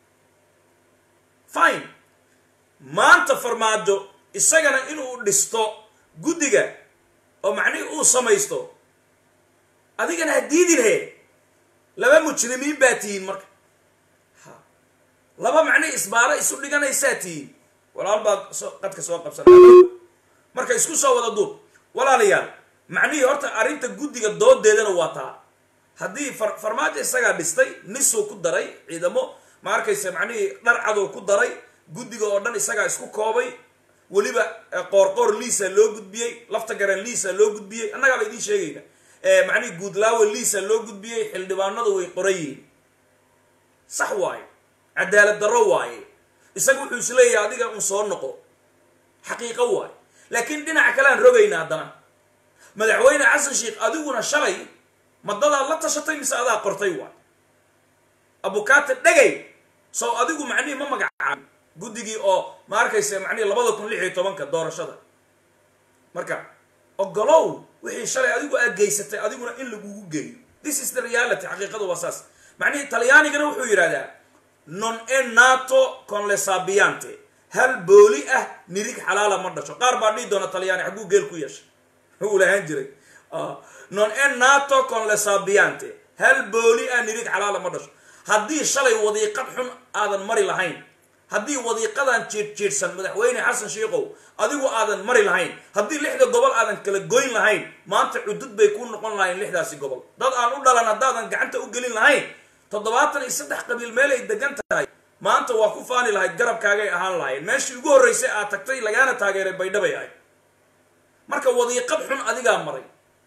fine maanta farmaajo isagana inuu dhisto guddiga oo macnihii uu samaysto adigana ha diidi lahe laba mujrimiin baa tihiin marka ha laba macnihi isbaaro isu dhiganaysaa tihiin walaal baa so qadka soo qabsan marka isku soo wada duub walaalayaal معني هرتا أرنت جودي قدود ديدنا واتا هدي فر فرماج إسقى دستي نسو كدري إذا مو ما أركيس معني نرعدو كدري جودي قدرنا إسقى إسكو كوبي وليبا قرقر ليسا لو جود بيه لفتقرن ليسا لو جود بيه أنا قال يدي شيء إيه معني جود لاو ليسا لو جود بيه حل دبانا ذوي قريين صح واي عدالة درواي إسقى حسلي هذيك مصنقو حقيقة واي لكن دينا كلام رجينا هذانا مدعوين عز الشيخ أدونا شلي مضى الله تشطي مسألة قرطي واي أبو كاتب دقي سو أدوكو معني ما مقع جودي أو ما أركيس معني لبضكم لحية طبعا كدور الشذا مركا أقلوا وحي شلي أدوكو أجيستي أدوكو إن لجوجو جي this is the reality حقيقة واساس معني إيطالياني كانوا يحوي هذا non è nato con le sabiante هل بولي أه نريك حلالة مرة شو قارب عليه دون إيطالياني حقوق جيل كويش هو له هنجري آه non è nato con le sabiante هل بولي أه نريك حلالة مرة شو هدي شلي وضيقة حن هذا مري لهين هدي وضيقة تشير تشيرسن مدحويني حسن شيقو أديو هذا مري لهين هدي اللحدة قبل هذا كلا جوين لهين ما أنت حدود بيكون نقول لهين اللحدة سي قبل ضد أنا أقول لنا ضد قعنت أقولين لهين تضباطنا يصدق قبيل مالي يدقنت هاي ما أنت وقفاني لهاي جرب كاجي أهان لهين ماشي يقول رئيسي أتكتي لجانا تاجر بيدا بياي مركب وضيقة حن أديك أمري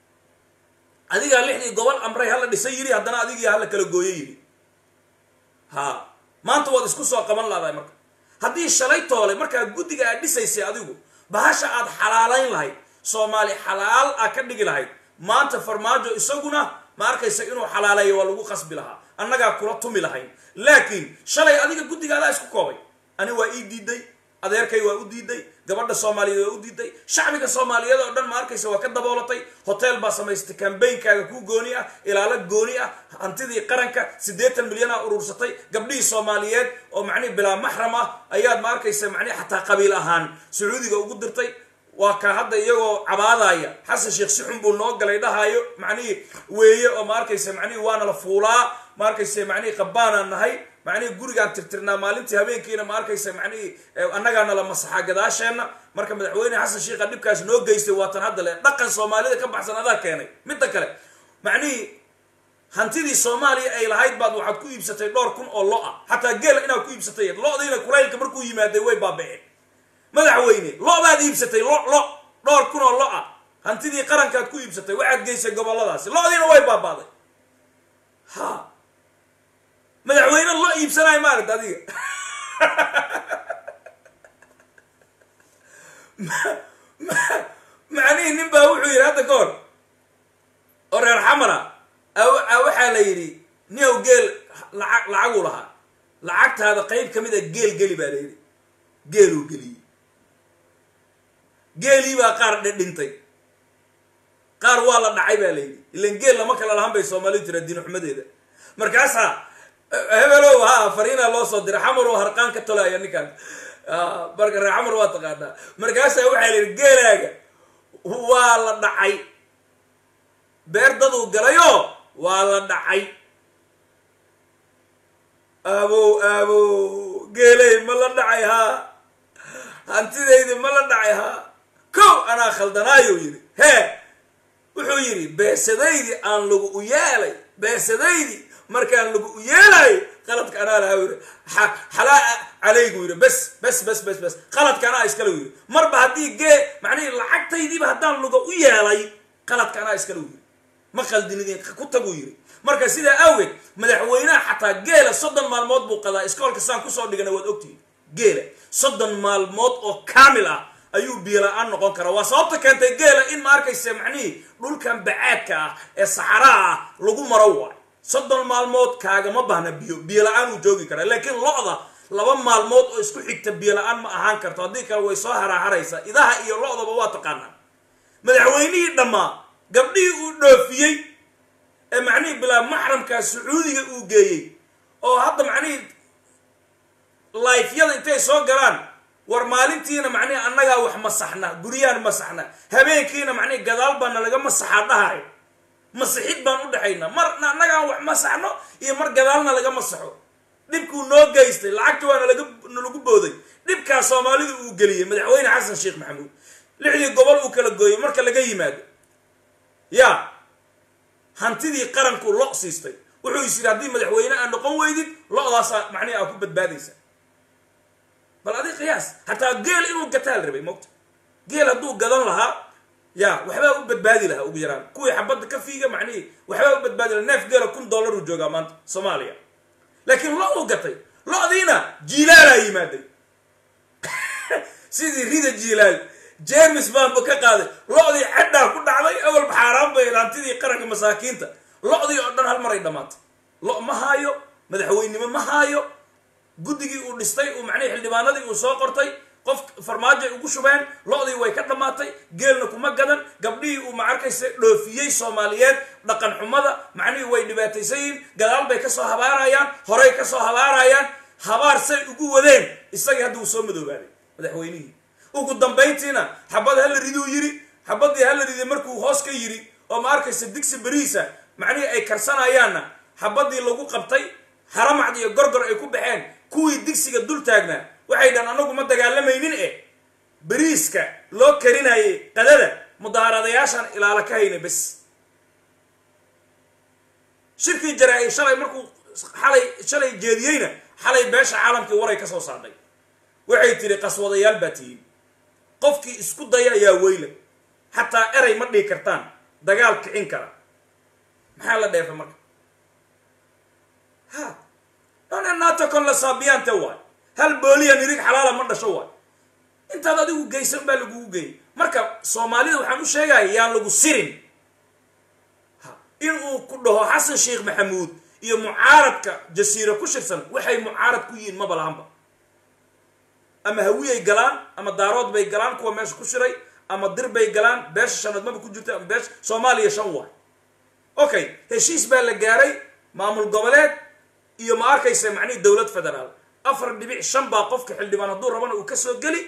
أديك اللحدة قبل أمري هلا دسيري هدنا أديك هلا كلا جويني ها ما أنت واد اسكو سو قبل لا مركا هدي شلay toole marka gudiga aad dhisaysay adigu bahasha aad xalaalayn lahayd Soomaali xalaal a ka dhigi lahayd maanta farmaajo isaguna ma arkaysa inuu xalaalayo waa lagu qasbi lahaa annaga kula tumi lahayn laakiin shalay adiga gudigaada isku koobay ani waa ii diiday adeerkay waa u diiday gabadha Soomaaliyeed waa u diiday shacbiga Soomaaliyeed oo dhan ma arkaysa waa ka daboolatay hotel ba samaystay campaign-kaaga ku gooni ah ilaala gooni ah hantidii qaranka siddeetan milyan ah urursatay gabdhii Soomaaliyeed oo macni bilaa mahram ah ayaad ma arkaysa macni xataa qabiil ahaan Sacuudiga ugu dirtay waa ka hadda iyagoo cabaadaya xasan sheekh si xun buu noo galay dhahayo macni weeye oo ma arkaysa macni waana la fuulaa ma arkaysa macni qabaana nahay معني جورجان ترترنا مالنتي هبين كينا ما أركيس معني أنا جانا لما صح قداشنا مركب مدعويني حسن شيخ قديم كاش نو جيست واتن هذا له دقن سومالي كم بحسن هذا كاني متذكره معني هنتدي سومالي أي لهايد بعد واحد كوي بستي دور كون الله حتى جيل إنا كوي بستي الله دينا كرايل كبر كوي ما دوي بابه مدعويني الله بعد يبستي لا لا دور كون الله هنتدي قرن كات كوي بستي واحد جيست قبل الله داس الله دينا وين بابه ها مدعوين الله يبسناي مارد هذه معني نبى وحير هذا كور أورر حمرة أو أو حاليري نيو جيل لعق لعقولها لعقت هذا قريب كمية جيل جيلي باليري جيلو جيلي جيلي وقار دنتي قار والله نعيب باليري اللي جيل لما كلا لهم بيسومالي تردين حمد هذا مركزها هبلو ها فرينا الله صدر حمر وهرقان كتلا يعني كان آه برجر حمر واتقانا مركاسة وحيل الجيلاجة والله دعي بردو جريو والله دعي أبو أبو جيلي ملا دعي ها أنت ذي ملا دعي ها كو أنا خلدنا يويري ها وحيري بس ذي أن لو ويالي بس ذي مركان لو يلاي غلط كان انا هاوير حلا عليك وير بس بس بس بس بس غلط كان اسكلو وير مربا هدي جي معني لعقتيدي هدان لو يلاي غلط كان اسكلو وير ما خلدينيدين كتغو يري marka sida awgeed madaxweynaha xataa geela soddon maalmood buu qadaa iskoolka saan ku soo dhigana wad ogtii geela soddon maalmood oo kaamil ah ayuu biilaan noqon karaa waa sababta keentay geela in ma arkaysa macnii dhulkan bacaadka ah ee saxaraa lagu maro waa soddon maalmood kaaga ma baahna biyo biyo la'aan uu joogi kara laakiin lo'da laba maalmood oo isku xigta biyo la'aan ma ahaan karto hadii kale way soo haraharaysa idaha iyo lo'daba waa taqaanaa madaxweynihii dhamaa gabdhii uu dhoofiyay ee macnii bilaa mahramka Sacuudiga uu geeyay oo hadda macnii life yada intay soo galaan war maalintiina macnii annaga wax masaxna guriyaan masaxna habeenkiina macnii gadaal baan laga masaxa dhahay مسحيد بان ودحينا مر نغا wax masaxno iyo mar gadaalna laga masaxo dibku noo geystay lacagta waana laga lagu booday dibka Soomaalidu uu galiyay madaxweyne Xasan Sheekh Maxamuud lixdii gobol uu kala gooyay marka laga yimaado يا هانتدي قرنكو لو سيستي wuxuu is yiraahday madaxweyne aan noqon weydid loodaas macnii aan ku badbaadaysa bal adii qiyaas hatta geel inuu gataal rabay moqto geel haduu gadan lahaa ya waxba u badbaadi lahaa ugu yaraan kuwii xabad ka fiiga macnii waxba u badbaadi lahaa neef geel kun dollar u jooga maanta Soomaaliya laakiin loo u gatay loodiina jiilaal ay yimaaday sidii rida jiilaal James Bond ka qaaday loodii cadda ku dhacday awal xaraam bay ilaantidii qaranka masaakiinta loodii oo dhan hal mar ay dhamaatay lo ma haayo madaxweynimo ma haayo guddigii uu dhistay uu macnii xildhibaanadii uu soo qortay qof farmaajo ugu shubeen loodii way ka dhamaatay geelna kuma gadan gabdhii uu maarkaysa dhoofiyay Soomaaliyeed dhaqan xumada macnii way dhibaataysan gadaal bay ka soo habaarayaan horay ka soo habaarayaan habaar say ugu wadeen isaga haduu soo madoobaaday madaxweynihii ugu dambeyntiina xabad hal rido yiri xabadii hal rido markuu hoos ka yiri oo maarkaysa digsi bariisa macnii ay karsanayaanna xabadii lagu qabtay haramacd iyo gorgor ay ku baxeen kuwii digsiga dul taagnaa waxay dhan anagu ma dagaalamaynin ee bariiska loo karinayay qadada mudaaradayaashan ilaala ka haynay bas shirkii jaraa shalay markuu xalay shalay jeediyayna xalay beesha caalamkii waray ka soo saarday waxay tiri qaswadayaal baatiin qofkii isku daya ayaa weyla hatta eray ma dhigi kartaan dagaal kicin kara maxaa la dheefay marka ha ana nato kon la saabiyanta waa hal booliya nirig xalaala ma dhasho waa inta adigu geysan baa lagu geey marka Soomaalida waxaan u sheegayaa yaan lagu sirin ha in uu ku dhaho Xasan Sheekh Maxamuud iyo mucaaradka jasiiro ku shirsan waxay mucaarad ku yihiin ma balaanba ama hawiyay galaan ama daarood bay galaan kuwa meesha ku shiray ama dir bay galaan beesha shanad ma ku jirto ama beesha Soomaaliya shan waa okay heshiis baa la gaaray maamul goboleed iyo ma arkaysa macni dawlad federaal afar dhibic shan baa qofka xildhibaan haduu rabana uu ka soo gali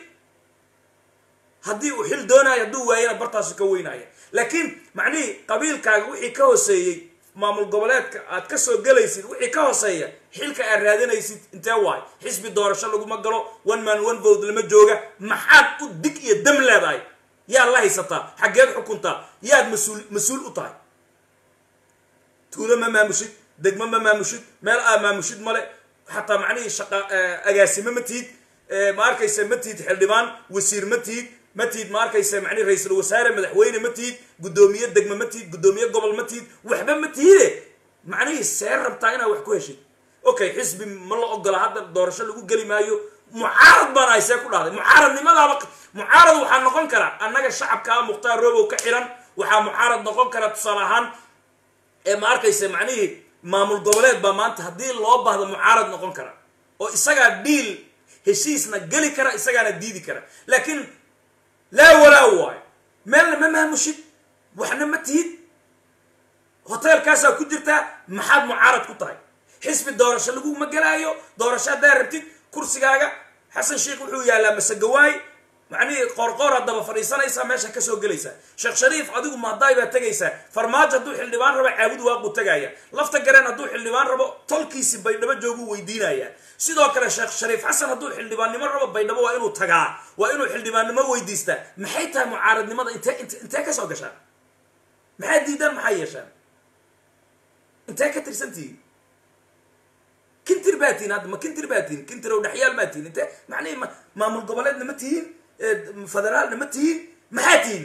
hadii uu xil doonayo haduu waayana bartaas ka weynaya laakiin macni qabiilkaaga wixii ka hooseeyay maamul goboleedka aad ka soo galaysid wixii ka hooseeya xilka aad raadinaysid intee waay xisbi doorasho lagu ma galo one man one vote lama jooga maxaad u dig iyo dam leedahay yaa la haysataa xageed xukunta yaad masuul masuul u tahay tuulo ma maamushid degmo ma maamushid meel aa maamushid male حتى معني شقة أجاسي ما متيد ما أركيس متيد حلبان وسير متيد متيد ما أركيس معني رئيس الوزراء مدحوين متيد قدومية دقم متيد قدومية قبل متيد وحبا متيد معني السعر بتاعنا وحكوشي أوكي حسب ملا أقل هذا الدورش اللي هو قلي مايو معارض بنا يسكر هذا معارض لماذا بق معارض وحن نقول كرا أنك الشعب كان مختار روبو كحيران وحن معارض نقول كرا تصالحان ما أركيس معني maamul goboleed ba maanta hadii loo baahdo mucaarad noqon kara oo isaga deal heshiisna gali kara isagana diidi kara laakiin la wala way meel ma maamushid waxna ma tiid hotel kaasa ku jirta maxad mucaarad ku tahay xisbi doorasho lagu ma galaayo doorasho daarabtid kursigaaga Xasan Sheekh wuxuu yaalaa masagawaay macni qorqor hadaba fariisanaysa meesha ka soo galaysa Sheekh Shariif adigu ma dayba tagaysa farmaajo haduu xildhibaan rabo caabud waa u tagaya lafta gareen haduu xildhibaan rabo tolkiisi baydhabo joogu weydiinaya sidoo kale Sheekh Shariif Xasan haduu xildhibaannimo rabo baydhabo waa inuu tagaa waa inuu xildhibaannimo weydiista maxay tahay mucaaradnimada inta inta ka soo gashaa maxay diidan maxay yeeshaan inta ka tirsantii kintir baatiin hadda ma kintir baatiin kintir oo dhaxyaal baatiin inta macni maamul goboleedna ma tihiin federaalna ma tihiin maxaa tihiin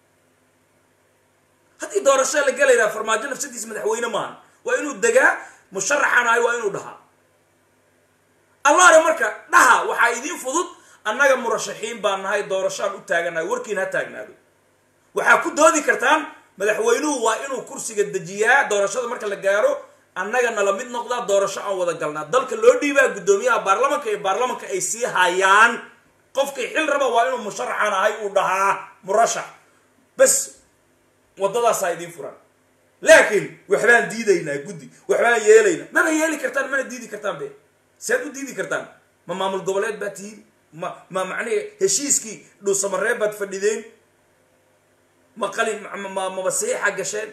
hadii doorasho la galayra farmaajo nafsadiisa madaxweyne maan waa inuu dagaa musharaxanaay waa inuu dhaha Allah marka dhaha waxa idin fudud annaga murashaxiin baan nahay doorashaan u taaganaay warkiina taagnaado waxa ku doodi kartaan madaxweynuhu waa inuu kursiga dajiyaa doorashada marka la gaaro annaga nala mid noqda doorasho aan wada galnaa dalka loo dhiibaa gudoomiyaha baarlamaanka ee baarlamaanka ay sii hayaan qofkii xil raba waa inuu musharaxan ahay uu dhahaa murashax bas wadadaas ay idin furan laakiin waxbaan diidaynaa gudi waxbaan yeelaynaa ma yeeli kartaan ma diidi kartaan be saad u diidi kartaan ma maamul goboleed baatiin ma ma macnee heshiiskii dhow samareeb baad fadhideen ma qalin ma ma basiixa gasheen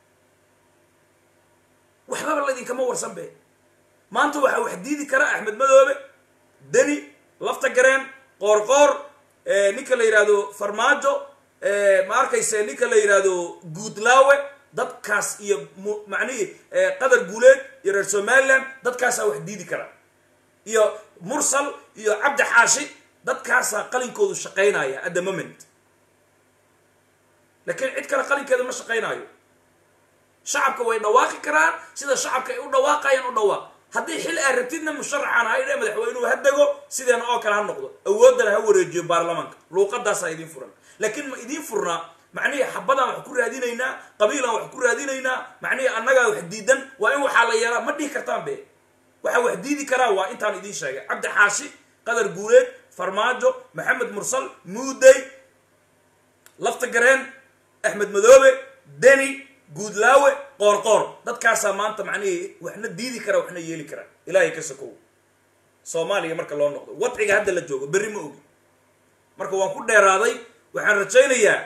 waxba la idin kama warsan be maanta waxa wax diidi kara Axmed Madoobe Dani lafta gareen qorqor ee ninka la yiraahdo farmaajo ma arkayse ninka la yidhaahdo guudlaawe dadkaas iyo macnihii qadar guuleed iyo reer somaliland dadkaasaa wax diidi kara iyo mursal iyo cabdi xaashi dadkaasaa qalinkoodu shaqaynaya at the moment laakiin cid kale qalinkeeda ma shaqaynayo shacabka way dhawaaqi karaan sida shacabka ay u dhawaaqayaan u dhawaaq haddii xil aad rabtidna musharaxaan ha idhe madaxweynuhu ha dego sideena oo kale ha noqdo awooddana ha wareejiyo baarlamaanka luuqadaasaa idiin furan laakiin ma idiin furnaa macnihii xabadaan wax ku raadinaynaa qabiilaan wax ku raadinaynaa macnihii annagaa wax diidan waa in waxaa la yeelaa ma dhihi kartaan be waxaa wax diidi karaa waa intaan idiin sheegay cabdi xaashi qadar guuleed farmaajo maxamed mursal muudey lafta gareen axmed madoobe deni guudlaawe qoorqoor dadkaasaa maanta macnihii waxna diidi kara waxna yeeli kara ilaahay ka sokow soomaaliya marka loo noqdo wadciga hadda la joogo berri ma ogi marka waan ku dheeraaday waxaan rajaynayaa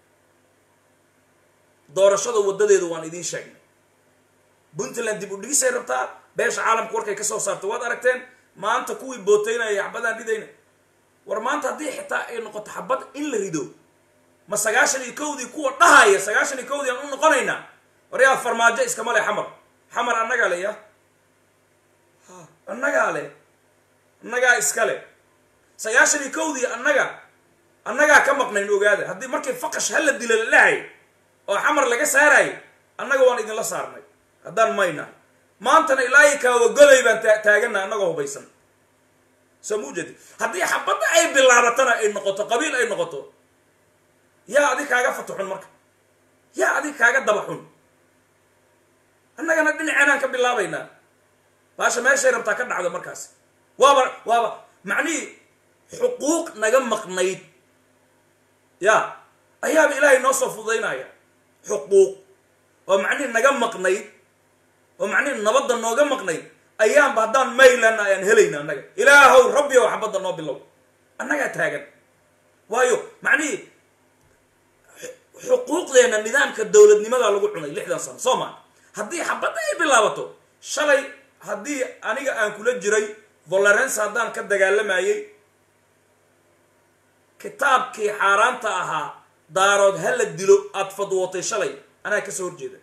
doorashada waddadeedu waan idiin sheegnay puntland dib u dhigisay rabtaa beesha caalamka warkay ka soo saartay waad aragteen maanta kuwii bootaynaya xabadaan ridayna war maanta haddii xitaa ay noqoto xabad in la rido ma sagaashan iyo kowdii kuwa dhahaya sagaashan iyo kowdii aan u noqonaynaa waryaa farmaajo iskama le xamar xamar annagaa le ya ha annagaa le annagaa iska le sagaashan iyo kowdii annaga annagaa ka maqnayn ogaada haddii markii faqash hala dila la dhahay oo xamar laga saarayo annaga waan idinla saarnay haddaan mayna maantana ilaahi kaawa golay baan taagana annagoo hubaysan soo muujadi haddii xabadda ay bilaabatana ay noqoto qabiil ay noqoto yaa adig kaaga fatuxun marka yaa adig kaaga dabaxun annagana dhinaceenaan ka bilaabaynaa baasha meeshay rabtaa ka dhacdo markaas waaba waaba macnihii xuquuq naga maqnayd ya ayaaba ilaahay noo soo fududaynaya xuquuq oo macnihii naga maqnayd oo macnihii nabadda nooga maqnayd ayaanba haddaan maylan ayaan helayna annaga ilaahow rabbi ow xabadda noo bilow annagaa taagan waayo macnihii xuquuqdeena nidaamka dowladnimada lagu cunay lixdan sano soo maa haddii xabadda ay bilaabato shalay haddii aniga aan kula jiray volorence haddaan ka dagaalamayay kitaabkii xaaraanta ahaa daarood ha la dilo aada fadwootay shalay anaa kasoo horjeeda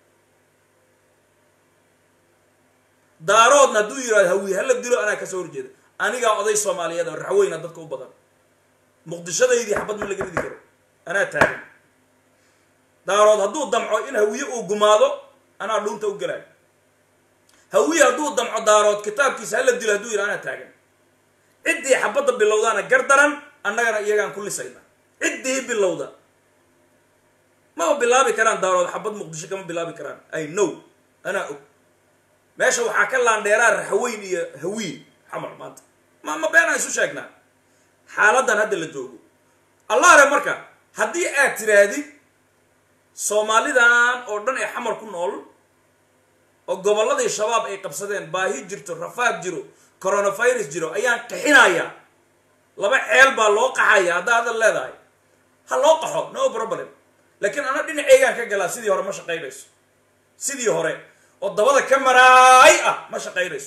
daaroodna hadduu yidhahdo hawi ha la dilo anaa kasoo horjeeda anigaa oday soomaaliyeed oo raxweyna dadka u badan muqdishadaydii xabad ma laga ridi karo anaa taagan daarood hadduu damco in hawiye uu gumaado anaa dhuunta u galaayo hawiye hadduu damco daarood kitaabkiisa hala dilo hadduu yidhi anaa taagan ciddii xabadda bilowdaana gardaran annagana iyagaan ku lisayna ciddii bilowda maba bilaabi karaan daarood xabad muqdisho kama bilaabi karaan ay no anaa og meesha waxaa ka laandheeraa raxweyn iyo hawiye xamar maanta ma ma beenaan isu sheegnaa xaaladan hadda la joogo allaare marka haddii aad tirahdid soomaalidan oo dhan ee xamar ku nool oo gobolladii shabaab ay qabsadeen baahi jirto rafaad jiro coronavirus jiro ayaan qaxinayaa laba ceel baa loo qaxaya haddaa hadal leedahay ha loo qaxo no problem laakiin ana dhinaceygaan ka galaa sidii hore ma shaqaynayso sidii hore oo dabada ka maraay ah ma shaqaynayso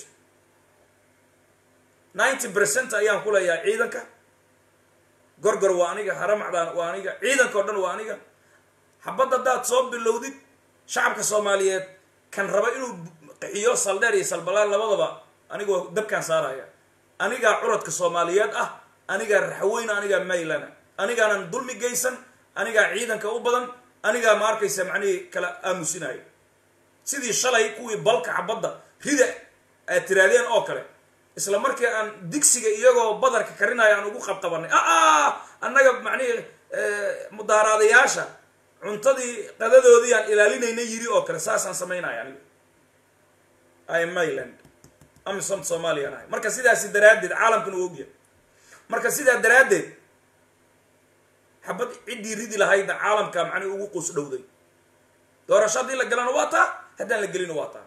ninety percent ayaan ku leeyahay ciidanka gorgor waa aniga haramacdaan waa aniga ciidanka o dhan waa aniga xabad haddaad soo bilowdid shacabka soomaaliyeed kan raba inuu qixiyo saldheer iyo salbalaan labadaba anigoo dabkaan saaraya anigaa curadka soomaaliyeed ah anigaa raxweyna anigaa maylana anigaanan dulmi geysan anigaa ciidanka u badan anigaa ma arkaysa macnihii kala aamusinaya sidii shalay kuwii balka xabadda rida aad tiraadeen oo kale isla markii aan digsiga iyagoo badarka karinaya aan ugu qabqabanay aa annaga macnihii mudaaraadayaasha cuntadii qadadoodii aan ilaalinayna yiri oo kale saasaan samaynaya aniga I am Mayland amisom Soomaaliya nahay marka sidaasi daraaddeed caalamkan uu ogyahay marka sidaa daraaddeed xabad ciddii ridi lahaydna caalamka macnii ugu qus dhowday doorasho haddii la galana waa taa haddaan la gelina waa taa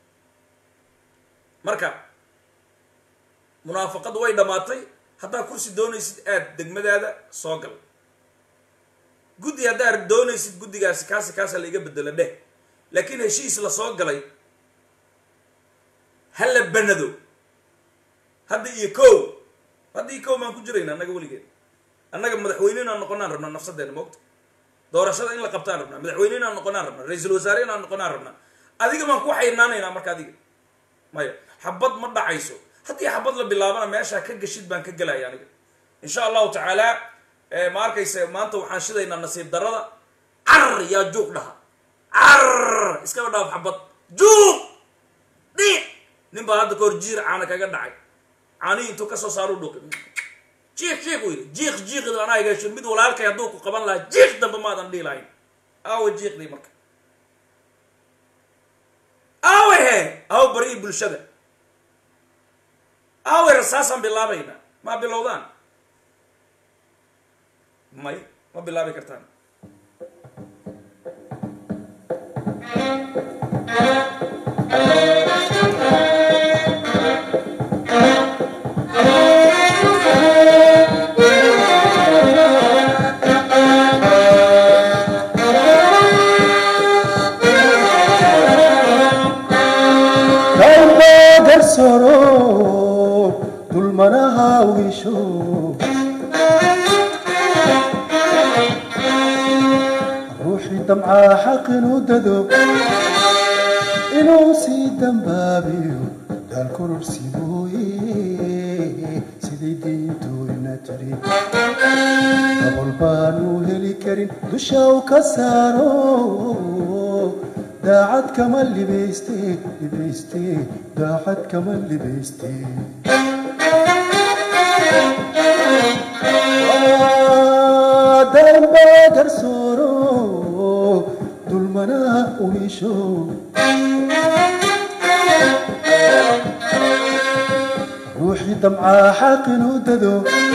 marka munaafaqadu way dhammaatay haddaa kursi doonaysid aad degmadaada soo gal guddi haddaad doonaysid guddigaasi kaasi kaasa la iga bedelo dheh laakiin heshiis la soo galay hala banado hadda iyo kow hadda iyo kow maan ku jirayna annaga weligeed annaga madaxweynena noqonaan rabnaa nafsadeena moogta doorashada in la qabtaan rabnaa madaxweyne inaan noqonaan rabnaa ra-iisul wasaare inaan noqonaan rabnaa adiga baan ku xaynaanaynaa marka adiga maya xabad ma dhacayso haddii xabad la bilaabana meeshaa ka gashid baan ka gelaya aniga insha allahu tacaala ma arkaysa maanta waxaan shidaynaa nasiib darada car yaa juuq dhaha car iskaba dhaaf xabad juuq dhiic nin baa hadda kahor jiir caana kaga dhacay caanihi intuu kasoo saaru dhuuqi jiiq jiiq u yidhi jiiq jiiqda anaa igasho mid walaalkay hadduu ku qaban lahaa jiiq dambe maadan dhihi lahayn aawe jiiqdii marka aawe he aawe barii bulshada aawe rasaasaan bilaabaynaa ma bilowdaan may ma bilaabi kartaan dulmanaha wisho ruuxii damcaa xaq inuu dado inuu sii dambaabiyo daal kororsi mooye siday diintooyna tiri dabol baanu heli karin dusha u ka saaro daacad kama libayste libayste daacad kama libayste damba garsooro dulmanaha uhisho ruuxii damcaa xaq inuu dado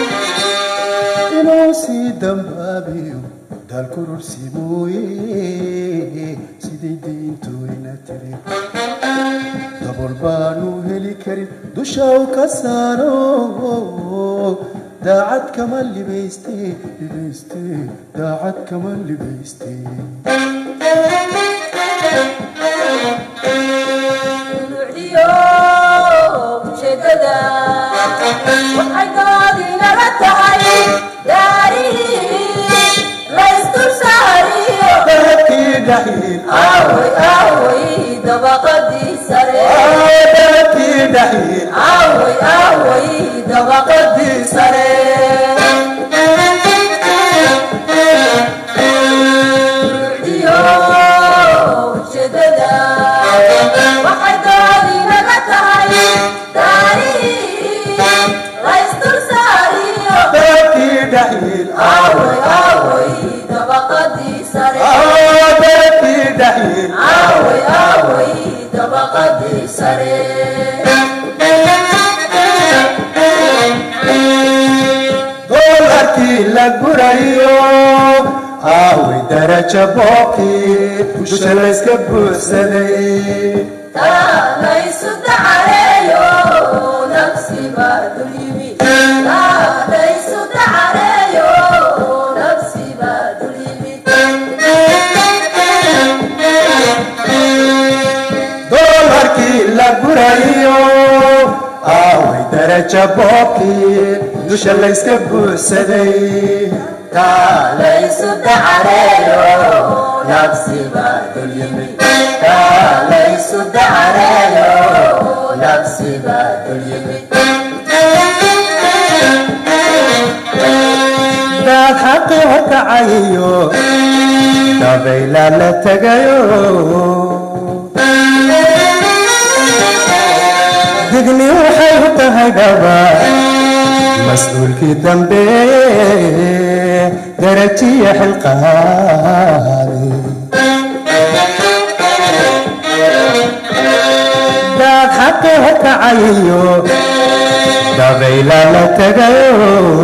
inuu sii dambaabiyo daal kororsi mooye siday diintooyna tiri dabol baanu heli karin dusha u ka saaro daacad kama libayste libayste daacad kama libayste ujeedada waxay doodinala tahay daarihi laysdul saariyo dadkii dhaxil aaway aaway dabaqadii sare dadkii dhaxil aaway aaway dabaqadii sare ujeedada waxay doodinala tahay daarihi laysdul saariyo dadkii dhaxil aaway aaway dabaqadii sare dadkii dhaxil aaway aaway dabaqadii sare doolarkii la gurayo aaway daraja boobkii dusha layska buuxsaday taanaysu dacareeyo nafsiba dulyimi taanaysu dacareeyo nafsiba dulyimi doolarkii la gurayo aaway daraja boobkii dusha layska buuxsaday taanaysu dacareeyo nafsiba dulyimi taanaysu dacareeyo nafsiba dulyimi daad xaqi wakacayo dabayla la tagayo digni waxay u tahay dhaba mas-uulkii dambe darajiya xilqaadi daad xaqi wakacayo dabayla la tagayo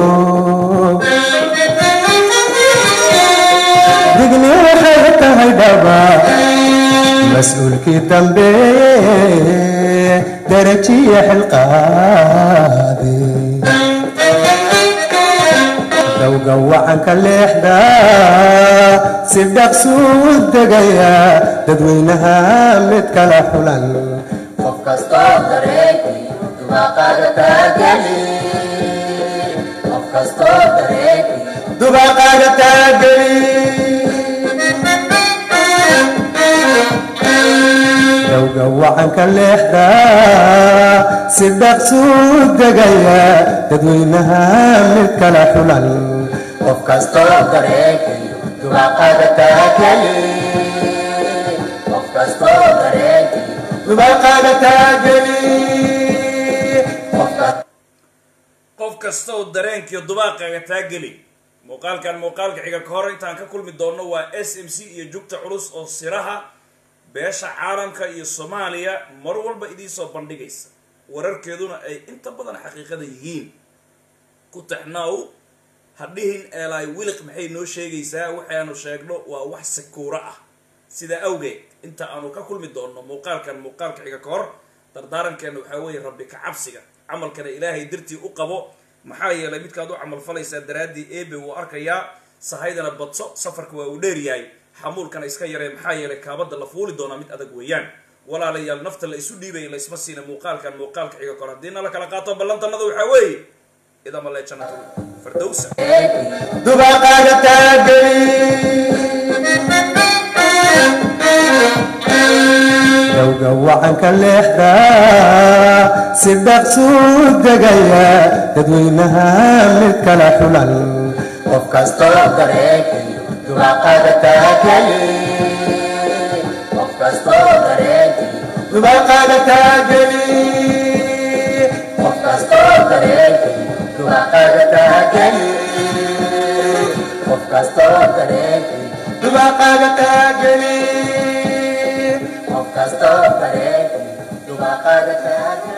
digni waxay u tahay dhaba mas-uulkii dambe darajiya xilqaadi dawga wacanka leexda si dhaqsuu degaya dadweynaha mid kala xulan qof kastoo dareegiyo dubaqaada taageli qof kastoo dareegiyo dubaqaada taageli wacanka leexda si dhaqsu degaya dadweynaha mid kala xulan qof kastoo dareenkiyo dubaaqada taageli qof kastoo dareenkiyo dubaaqada taageli qof kasta oo dareenkiyo dubaaqaaga taageli muuqaalkan muuqaalka xiga ka hor intaan ka kulmi doonno waa s m c iyo jugta culus oo siraha beesha caalamka iyo soomaaliya mar walba idiin soo bandhigaysa wararkeeduna ay inta badan xaqiiqada yihiin ku taxnaaw hadhihin eelay wiliq maxay noo sheegaysaa waxaanu sheegno waa wax sakuura ah sida awgeed inta aanu ka kulmi doonno muuqaalkan muuqaalka xiga ka hor dardaarankeena waxaa weeye rabbi ka cabsiga camalkana ilaahay dartii u qabo maxaa yeelay midkaad u camal falaysaa daraaddii eebe wuu arkayaa sahaydana badso safarka waa uu dheeryahay xamuulkana iska yaree maxaa yeelay kaabada la fuuli doonaa mid adag weeyaan walaalayaal nafta la isu dhiibaya laysma siina muuqaalkan muuqaalka xiga kahor haddii na la kala qaato ballantanada waxaa weeye idama lee jannatu fardowsa dubaaqada taageli dowga wacanka leexda si dhaqsu degaya dadweynaha mid kala xulan qof kastoo dareenkiyo dubaaqada taageli qof kastoo dareenkiyo dubaaqada taageli qof kastoo dareenkiyo dubaaqada taageli qof kastoo dareenkiyo dubaaqada taageli qof kastoo dareenkiyo dubaaqada taageli